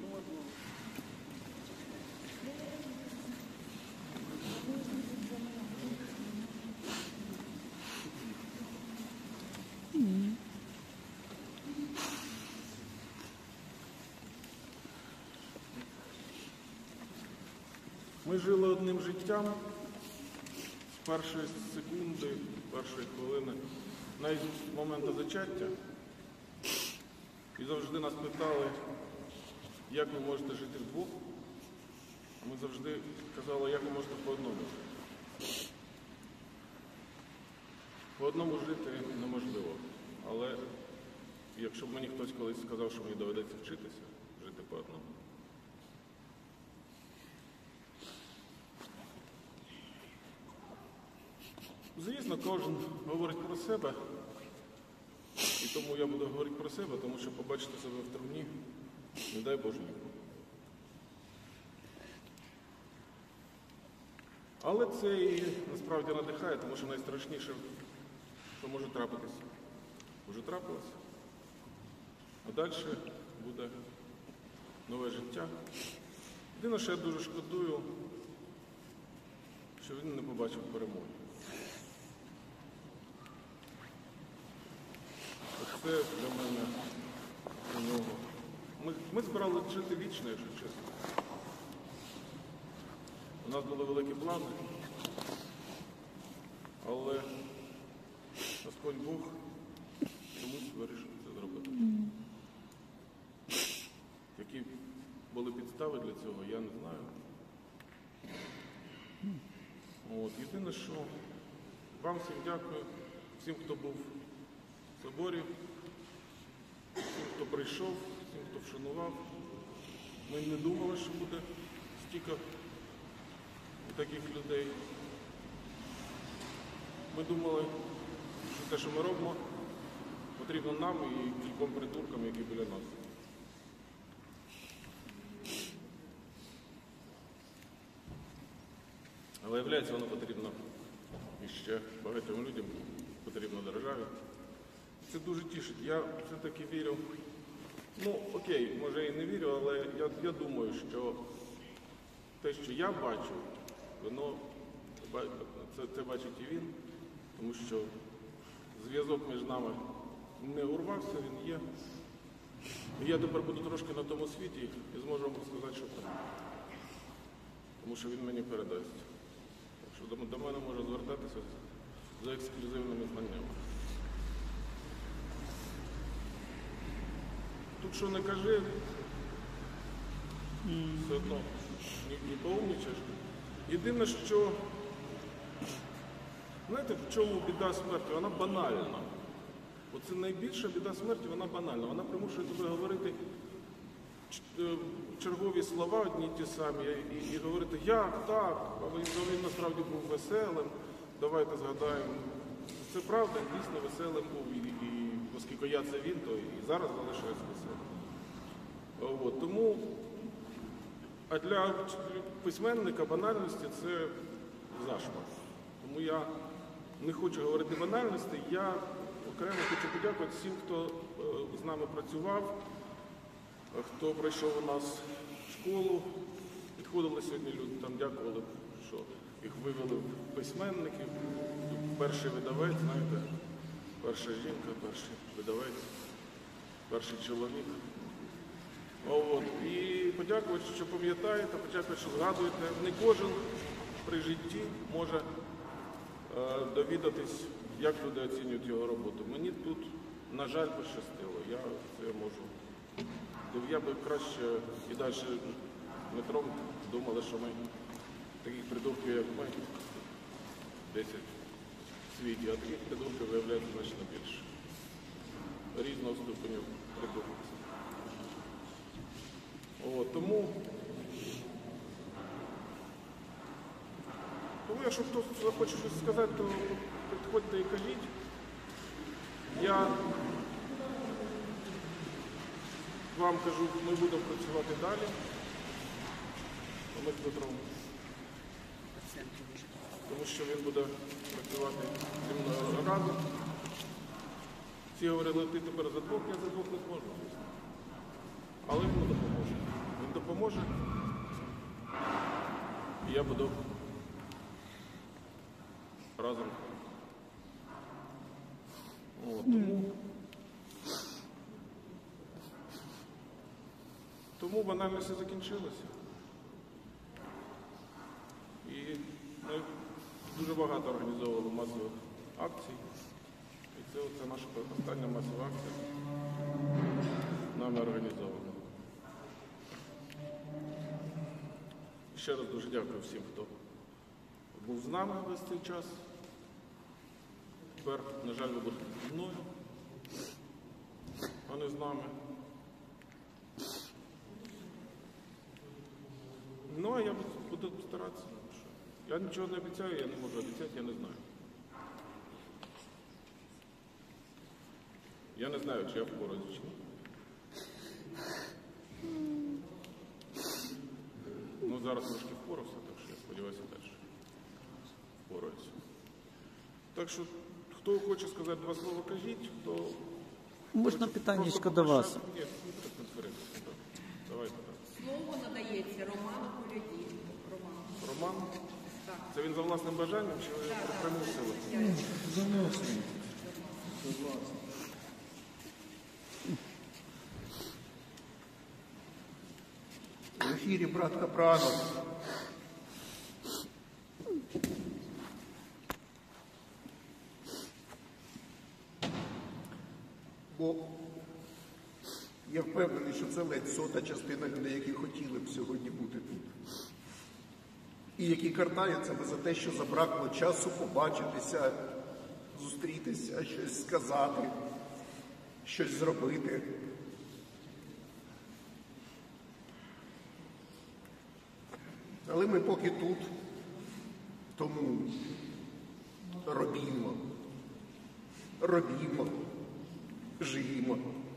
Ми жили одним життям, першої секунди, першої хвилини, навіть з моменту зачаття. І завжди нас питали, як ви можете жити вдвох. А ми завжди казали, як ви можете по одному. По одному жити неможливо. Але якщо б мені хтось колись сказав, що мені доведеться вчитися, жити по одному. Звісно, кожен говорить про себе. І тому я буду говорити про себе, тому що побачити себе в травні, не дай Боже нікому. Але це і насправді надихає, тому що найстрашніше, що може трапитися, вже трапилося. А далі буде нове життя. Єдине, що я дуже шкодую, що він не побачив перемоги. Це для мене у нього. Ми, ми збирали жити вічно, якщо чесно. У нас були великі плани, але Господь Бог чомусь вирішив це зробити. Які були підстави для цього, я не знаю. От. Єдине, що вам всім дякую, всім, хто був в соборі, всім, хто прийшов, всім, хто вшанував. Ми не думали, що буде стільки таких людей. Ми думали, що те, що ми робимо, потрібно нам і кільком придуркам, які біля нас. Але, виявляється, воно потрібно іще багатьом людям, потрібно державі. Це дуже тішить. Я все-таки вірю, ну окей, може і не вірю, але я, я думаю, що те, що я бачу, воно, це, це бачить і він, тому що зв'язок між нами не урвався, він є. І я тепер буду трошки на тому світі і зможу вам сказати, що там. Тому що він мені передасть. Так що до, до мене може звертатися за ексклюзивними знаннями. Тут що не кажи, все одно не, не поумнічаєш. Єдине, що, знаєте, в чому біда смерті? Вона банальна. Оце найбільша біда смерті, вона банальна. Вона примушує тебе говорити чергові слова одні ті самі і, і говорити, як так, але він насправді був веселим, давайте згадаємо. Це правда, дійсно веселим був, і, і оскільки я це він, то і зараз залишаюсь веселим. От, тому, а для письменника банальності це зашмат. Тому я не хочу говорити банальності, я окремо хочу подякувати всім, хто з нами працював, хто прийшов у нас в школу. Підходили сьогодні люди, там дякували, що їх вивели в письменників. Перший видавець, знаєте, перша жінка, перший видавець, перший чоловік. От. І подякувати, що пам'ятаєте, подякувати, що згадуєте. Не кожен при житті може е, довідатись, як люди оцінюють його роботу. Мені тут, на жаль, пощастило. Я це можу. Я би краще і далі метром думали, що ми таких придурків, як ми, десять в світі, а таких придурків виявляється значно більше. Різного ступеню придурків. О, тому, тому, якщо хтось захоче щось сказати, то підходьте і кажіть. Я вам кажу, ми будемо працювати далі. Ми з Петром. Тому що він буде працювати зі мною разом. Всі говорили, ти тепер за двох, я за двох не зможу. Але він допоможе. Він допоможе. І я буду разом. О, тому, тому банальності закінчилося. І ми дуже багато організовували масових акцій. І це, це наша остання масова акція нами організована. Ще раз дуже дякую всім, хто був з нами весь цей час. Тепер, на жаль, ви будете зі мною, а не з нами. Ну, а я буду старатися. Я нічого не обіцяю, я не можу обіцяти, я не знаю. Я не знаю, чи я впораюсь, чи ні. Ну, зараз трошки впорався, так що я сподіваюся, теж впораюся. Так що, хто хоче сказати два слова, кажіть, хто... Можна питаннячко до вас? Ні, конференція. Давайте так. Слово надається Роману Коляді. Роман. Роман? Так. Це він за власним бажанням, чи ви примусили? За власним. За власним. В ефірі брат Капранов. Бо я впевнений, що це ледь сота частина людей, які хотіли б сьогодні бути тут. І які картають себе за те, що забракло часу побачитися, зустрітися, щось сказати, щось зробити. Але ми поки тут, тому робімо, робімо, живімо.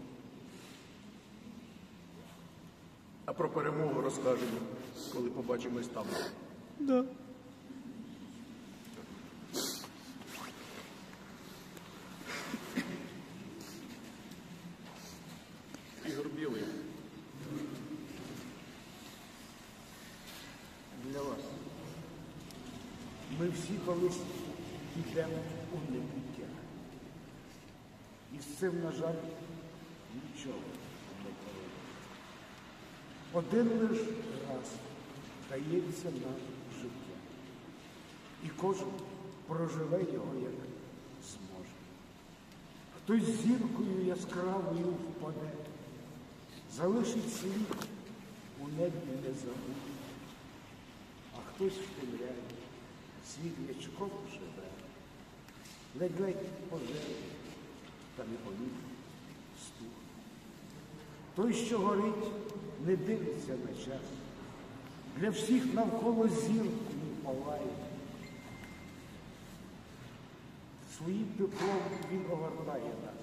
А про перемогу розкажемо, коли побачимось там. Да. Ігор Білий. Для вас. Ми всі колись йдемо у небуття. І з цим, на жаль, нічого не поробимо. Один лиш раз дається нам життя. І кожен проживе його, як зможе. Хтось зіркою яскравою впаде, залишить слід у небі не забуде. А хтось втемряє, світлячком живе, ледь-ледь пожежі, та не помітить стух. Той, що горить, не дивиться на час, для всіх навколо зіркою палає. Своїм теплом він огортає нас.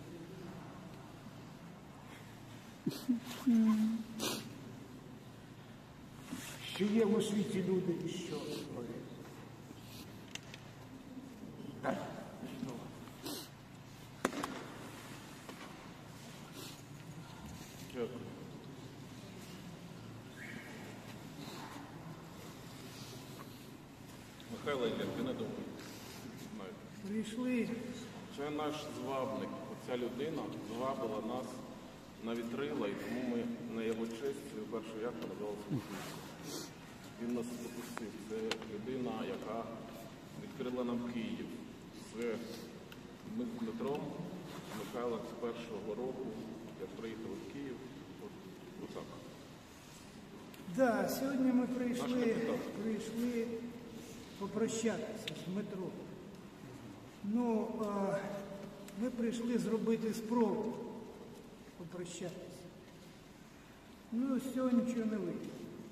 Що є у світі люди і що горять. Так, знову. Дякую. Михайло Ілля, ти не думай. Знаєте. Прийшли. Це наш звабник. Оця людина звабила нас на вітрила, і тому ми на його честь свою першу яхту назвали «Сміхнувся». Він нас допустив. Це людина, яка відкрила нам Київ. Це ми з Дмитром, Михайло з першого року, як приїхали в Київ. От, отак. Да, сьогодні ми прийшли, прийшли попрощатися з Дмитром. Ну, а, ми прийшли зробити спробу попрощатися. Ну, з цього нічого не вийде.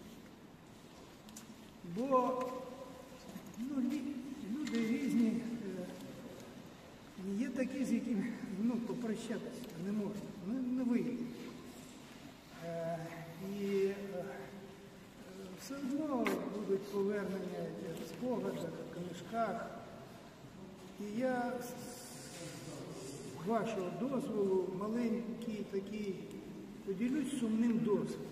Бо ну, лі- люди різні, е, є такі, з якими ну, попрощатися не можна, не, не вийде. Е, і е, все одно будуть повернення в спогадах, в книжках. І я з вашого дозволу маленький такий поділюсь сумним досвідом.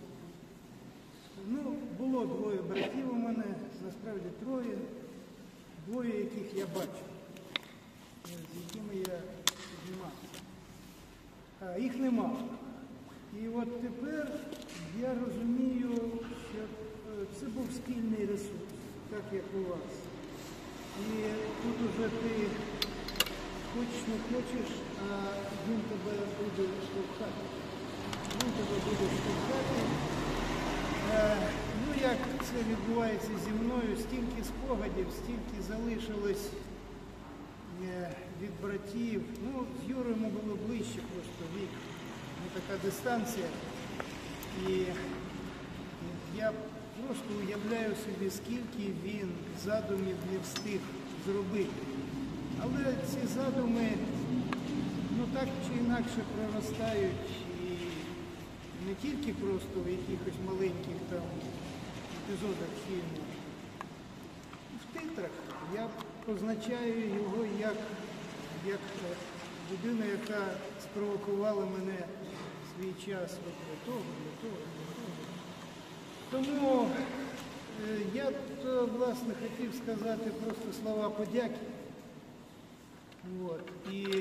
Ну, було двоє братів у мене, насправді троє, двоє, яких я бачив, з якими я знімався. А їх нема. І от тепер я розумію, що це був спільний ресурс, так як у вас. І тут уже ти хочеш не хочеш, а він тебе буде штовхати. Він тебе буде штовхати. Е, ну як це відбувається зі мною, стільки спогадів, стільки залишилось е, від братів. Ну, з Юрою ми було ближче просто вік, не така дистанція. І я просто уявляю собі, скільки він задумів не встиг зробити. Але ці задуми, ну так чи інакше проростають і не тільки просто в якихось маленьких там епізодах фільму. В титрах я позначаю його як, як людина, яка спровокувала мене свій час от для того, для того, для того. Тому е, я то, власне, хотів сказати просто слова подяки. От. І е,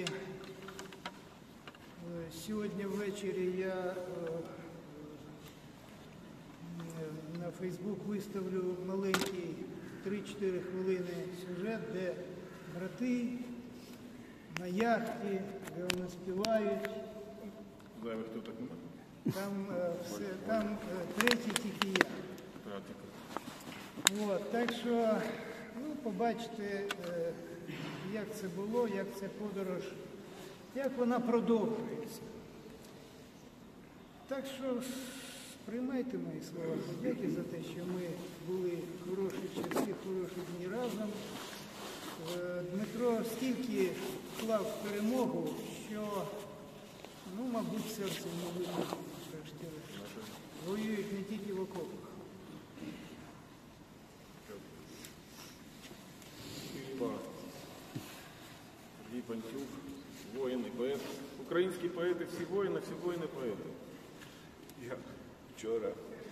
сьогодні ввечері я е, е, на Фейсбук виставлю маленький три-чотири хвилини сюжет, де брати на яхті, де вони співають. Зайвих хто так немає? Там, е, все, там е, третій тільки я. От, так що, ну, побачите, е, як це було, як ця подорож, як вона продовжується. Так що сприймайте мої слова подяки за те, що ми були хороші часи, хороші дні разом. Е, Дмитро стільки вклав в перемогу, що, ну, мабуть, серцем не видно, врешті-решт. Воюють не тільки в окопах. Сергій Пантюк, воїн і поет. Українські поети, всі воїни, всі воїни-поети. Я вчора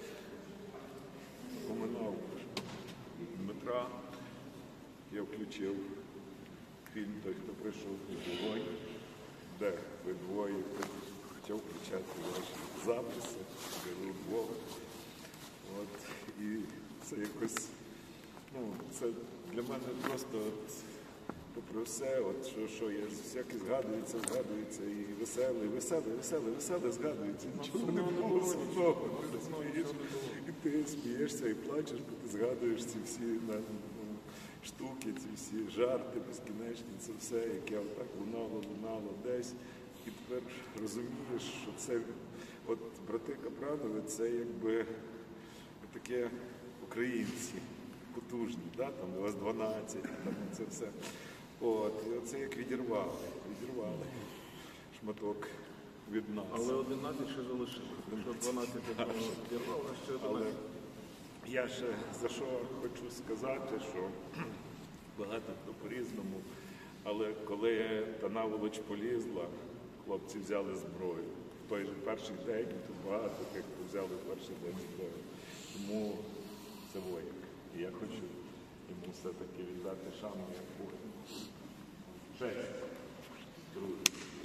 поминав Дмитра, я включив фільм «Той, хто прийшов у вогонь», де ви двоє хотів включати ваші записи, де ви вдвох. От, і це якось, ну, це для мене просто, от, попри все, от, що, що є, всяке згадується, згадується, і веселе, і веселе, веселе, веселе згадується, нічого не було сумного. І ти смієшся і плачеш, бо ти згадуєш ці всі на, ну, штуки, ці всі жарти безкінечні, це все, яке отак лунало, лунало десь. І тепер розумієш, що це, от брати Капранови, це якби таке українці потужні, да? Там у вас дванадцять, там це все. От, і оце як відірвали, відірвали шматок від нас. Але одинадцять ще залишилось. Що дванадцять відірвали, а ще одинадцять. Я ще за що хочу сказати, що багато хто по-різному, але коли та наволоч полізла, хлопці взяли зброю. В той же перший день, тут багато тих, хто взяли в перший день зброю. Тому це воїн. І я хочу йому все-таки віддати шану як воїн. Честь, друзі.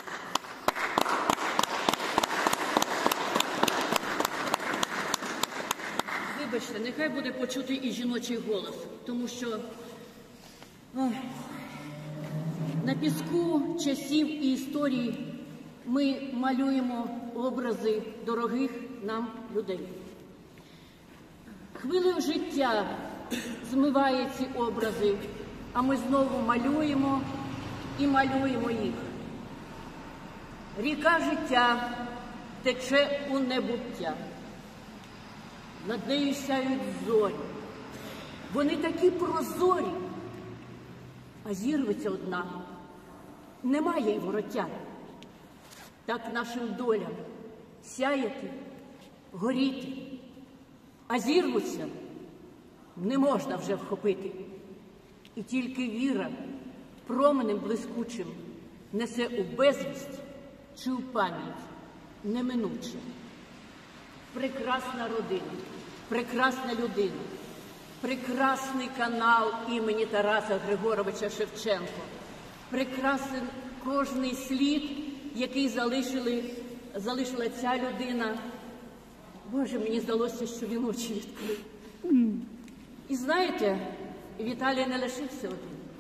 Вибачте, нехай буде почутий і жіночий голос, тому що ой, на піску часів і історії ми малюємо образи дорогих нам людей. Хвилею життя змиває ці образи, а ми знову малюємо і малюємо їх. Ріка життя тече у небуття. Над нею сяють зорі. Вони такі прозорі, а зірветься одна. Немає й вороття. Так нашим долям сяяти, горіти, а зірвуться не можна вже вхопити. І тільки віра променем блискучим несе у безвість чи у пам'ять неминуче. Прекрасна родина, прекрасна людина, прекрасний канал імені Тараса Григоровича Шевченка, прекрасний кожний слід, який залишили, залишила ця людина. Боже, мені здалося, що він очі відкрив. І знаєте, Віталій не лишився один.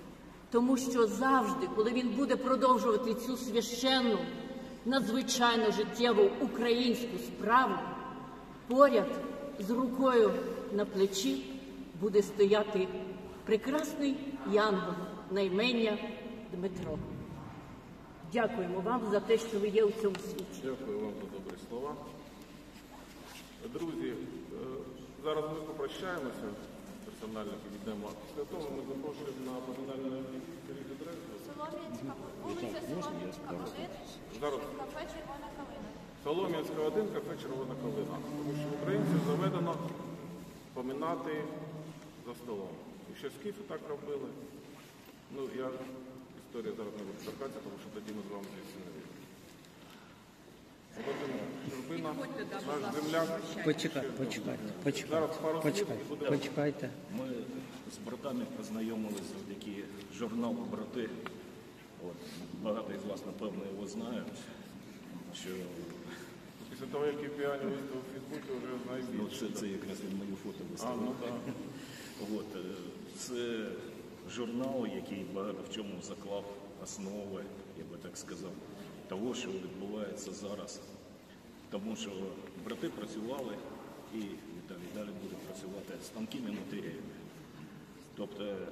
Тому що завжди, коли він буде продовжувати цю священну, надзвичайно життєву українську справу, поряд з рукою на плечі буде стояти прекрасний янгол на ім'я Дмитро. Дякуємо вам за те, що ви є у цьому світі. Дякую вам за добрі слова. Друзі, зараз ми попрощаємося, персонально підійдемо. Після того ми запрошуємо на поминальну передрезку. Солом'янська, вулиця Солом'янська, один, Зараз. кафе «Червона калина». Солом'янська, один, кафе «Червона калина». Тому що українців заведено поминати за столом. І ще скіфи так робили. Ну, я історію зараз не буду торкатися, тому що тоді ми з вами звідси не вийдемо. Володимир Щербина, наш земляк. Почекайте, почекайте, Зараз пару почекайте, слів почекайте, і будемо. почекайте. Ми з братами познайомилися завдяки журналу «Брати». От, багато із вас, напевно, його знають, що Після того, як я піані виставив у Фейсбуці, вже знаю ну, більше. це, це якраз він мою фото А, виставив. ну так. От, е, це журнал, який багато в чому заклав основи, я би так сказав, того, що відбувається зараз. Тому що брати працювали і Віталій далі буде працювати з тонкими матеріями. Тобто е,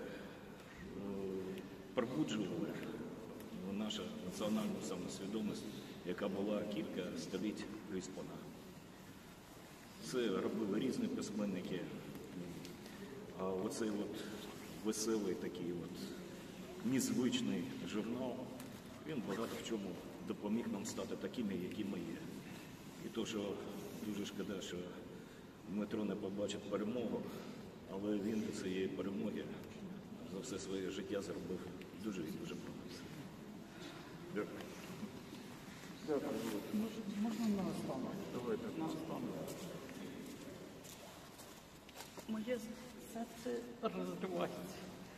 пробуджували нашу національну самосвідомість, яка була кілька століть виспана. Це робили різні письменники. А оцей от веселий такий от незвичний журнал, він багато в чому допоміг нам стати такими, які ми є. І то, що дуже шкода, що Дмитро не побачив перемогу, але він до цієї перемоги за все своє життя зробив дуже і дуже багато. Дякую. Можна на останок? Давайте. На останок. Моє серце розривається.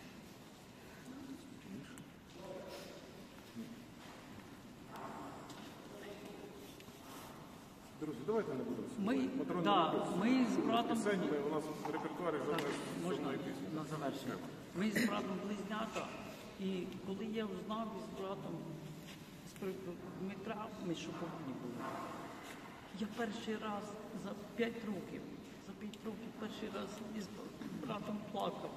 Друзі, давайте не будемо. Ми, Патрони да, люблять ми з братом... пісень, ми- у нас в репертуарі жодної Можна жодної пісні. на завершення. Ми з братом близнята, і коли я узнав із братом з приводу Дмитра, ми шоковані були. Я перший раз за п'ять років, за п'ять років перший раз із братом плакав.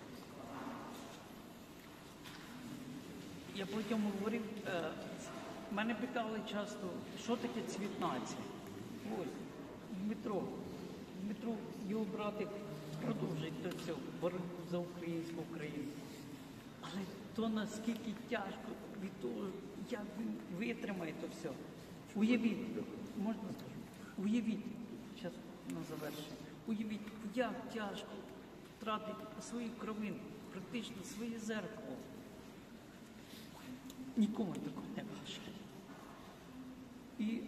Я потім говорив, е, мене питали часто, що таке цвіт нації. Ось, Дмитро, Дмитро, його братик продовжують до цього боротьбу за українську Україну. Але то наскільки тяжко від того, як він витримає то все. Уявіть, можна скажу, уявіть, зараз на завершення, уявіть, як тяжко втратити свою кровину, практично своє зеркало. Нікому такого не важко. І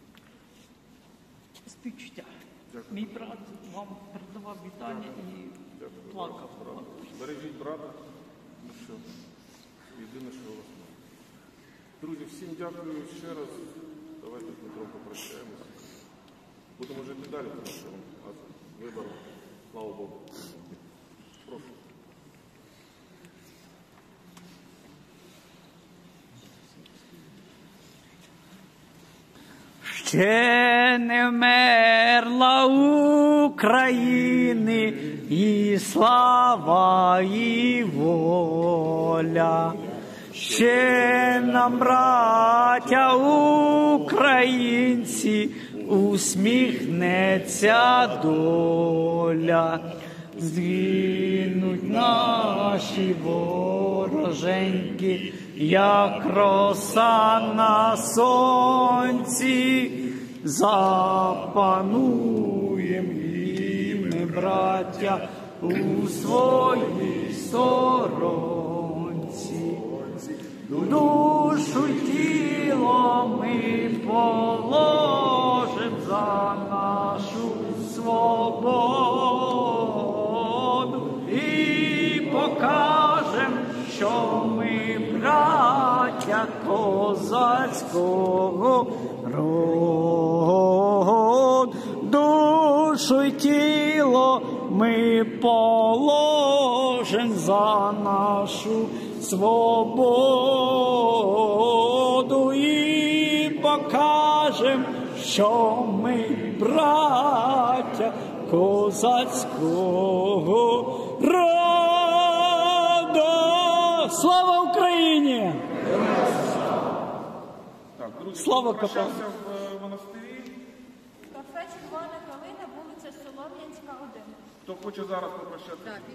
співчуття. Мій брат вам передавав вітання і плакав. Бережіть брата, тому що єдине, що у вас має. Друзі, всім дякую ще раз. Давайте з Дмитром попрощаємося. Будемо жити далі, тому що у нас вибор, слава Богу. Прошу. Ще не вмерла України і слава, і воля. Ще нам, браття українці, усміхнеться доля. Згинуть наші вороженьки, як роса на сонці. Запануєм і ми, браття, у своїй сторонці. Душу й тіло ми положим за нашу свободу і покажем, що ми браття козацького роду. Душу й тіло ми положим кожен за нашу свободу і покажем, що ми браття козацького роду. Слава Україні! Так, друзі, Слава хто капелану. прощався в е, монастирі, Кафе Червона калина, вулиця Солом'янська, один. хто хоче зараз попрощатися? Так,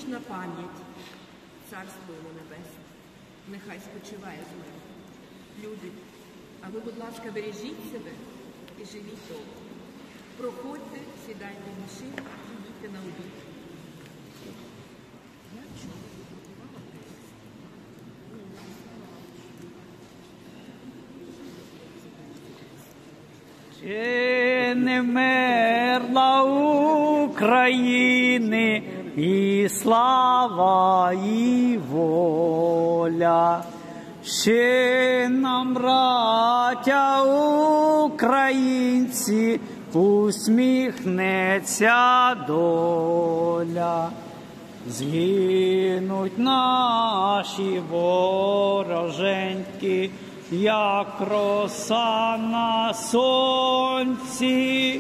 вічна пам'ять, царство йому небесне, нехай спочиває з ним. Люди, а ви, будь ласка, бережіть себе і живіть довго. Проходьте, сідайте в машину і їдьте на обід. Ще не вмерла України і слава, і воля. Ще нам, браття українці, усміхнеться доля. Згинуть наші вороженьки, як роса на сонці,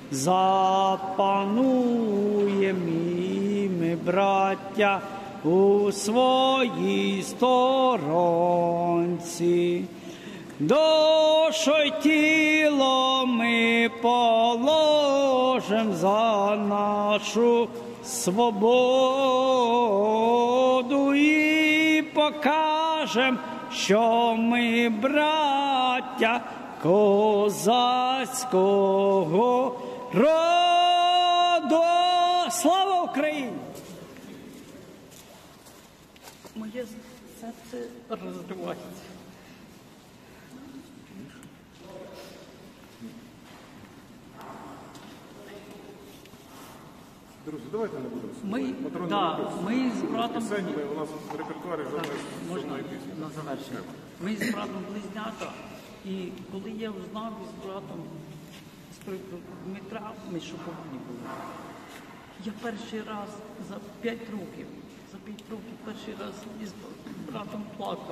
запануєм і ми, браття, у своїй сторонці. Душу й тіло ми положим за нашу свободу і покажем, що ми браття козацького роду. Слава Україні! Моє серце розривається. Друзі, давайте не будемо. Ми, да, ми з братом... Пісень, ми, у нас в репертуарі вже Так, можна жодної пісні. на завершення. Ми з братом близнята, і коли я узнав із братом з прикладу Дмитра, ми шоковані були. Я перший раз за п'ять років, за п'ять років перший раз із братом плакав.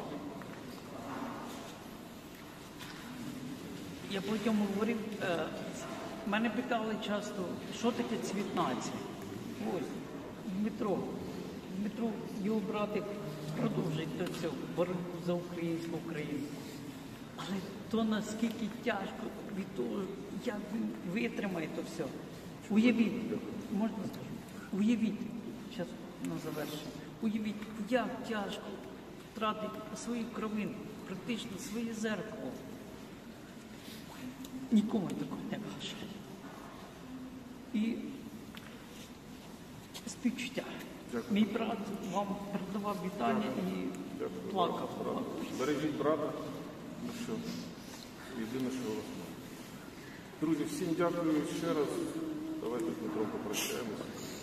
Я потім говорив, е, мене питали часто, що таке цвіт нації. Ось, Дмитро, Дмитро, його братик продовжують до цього боротьбу за українську Україну. Але то наскільки тяжко від того, як він витримає то все. Уявіть, можна скажу, уявіть, зараз на завершення, уявіть, як тяжко втратити свою кровину, практично своє зеркало. Нікому такого не бачить. І співчуття. Дякую. Мій брат вам передавав вітання і Дякую. плакав. Бережіть брата, ну що, єдине, що у вас має. Друзі, всім дякую ще раз. Давайте з Дмитром попрощаємося.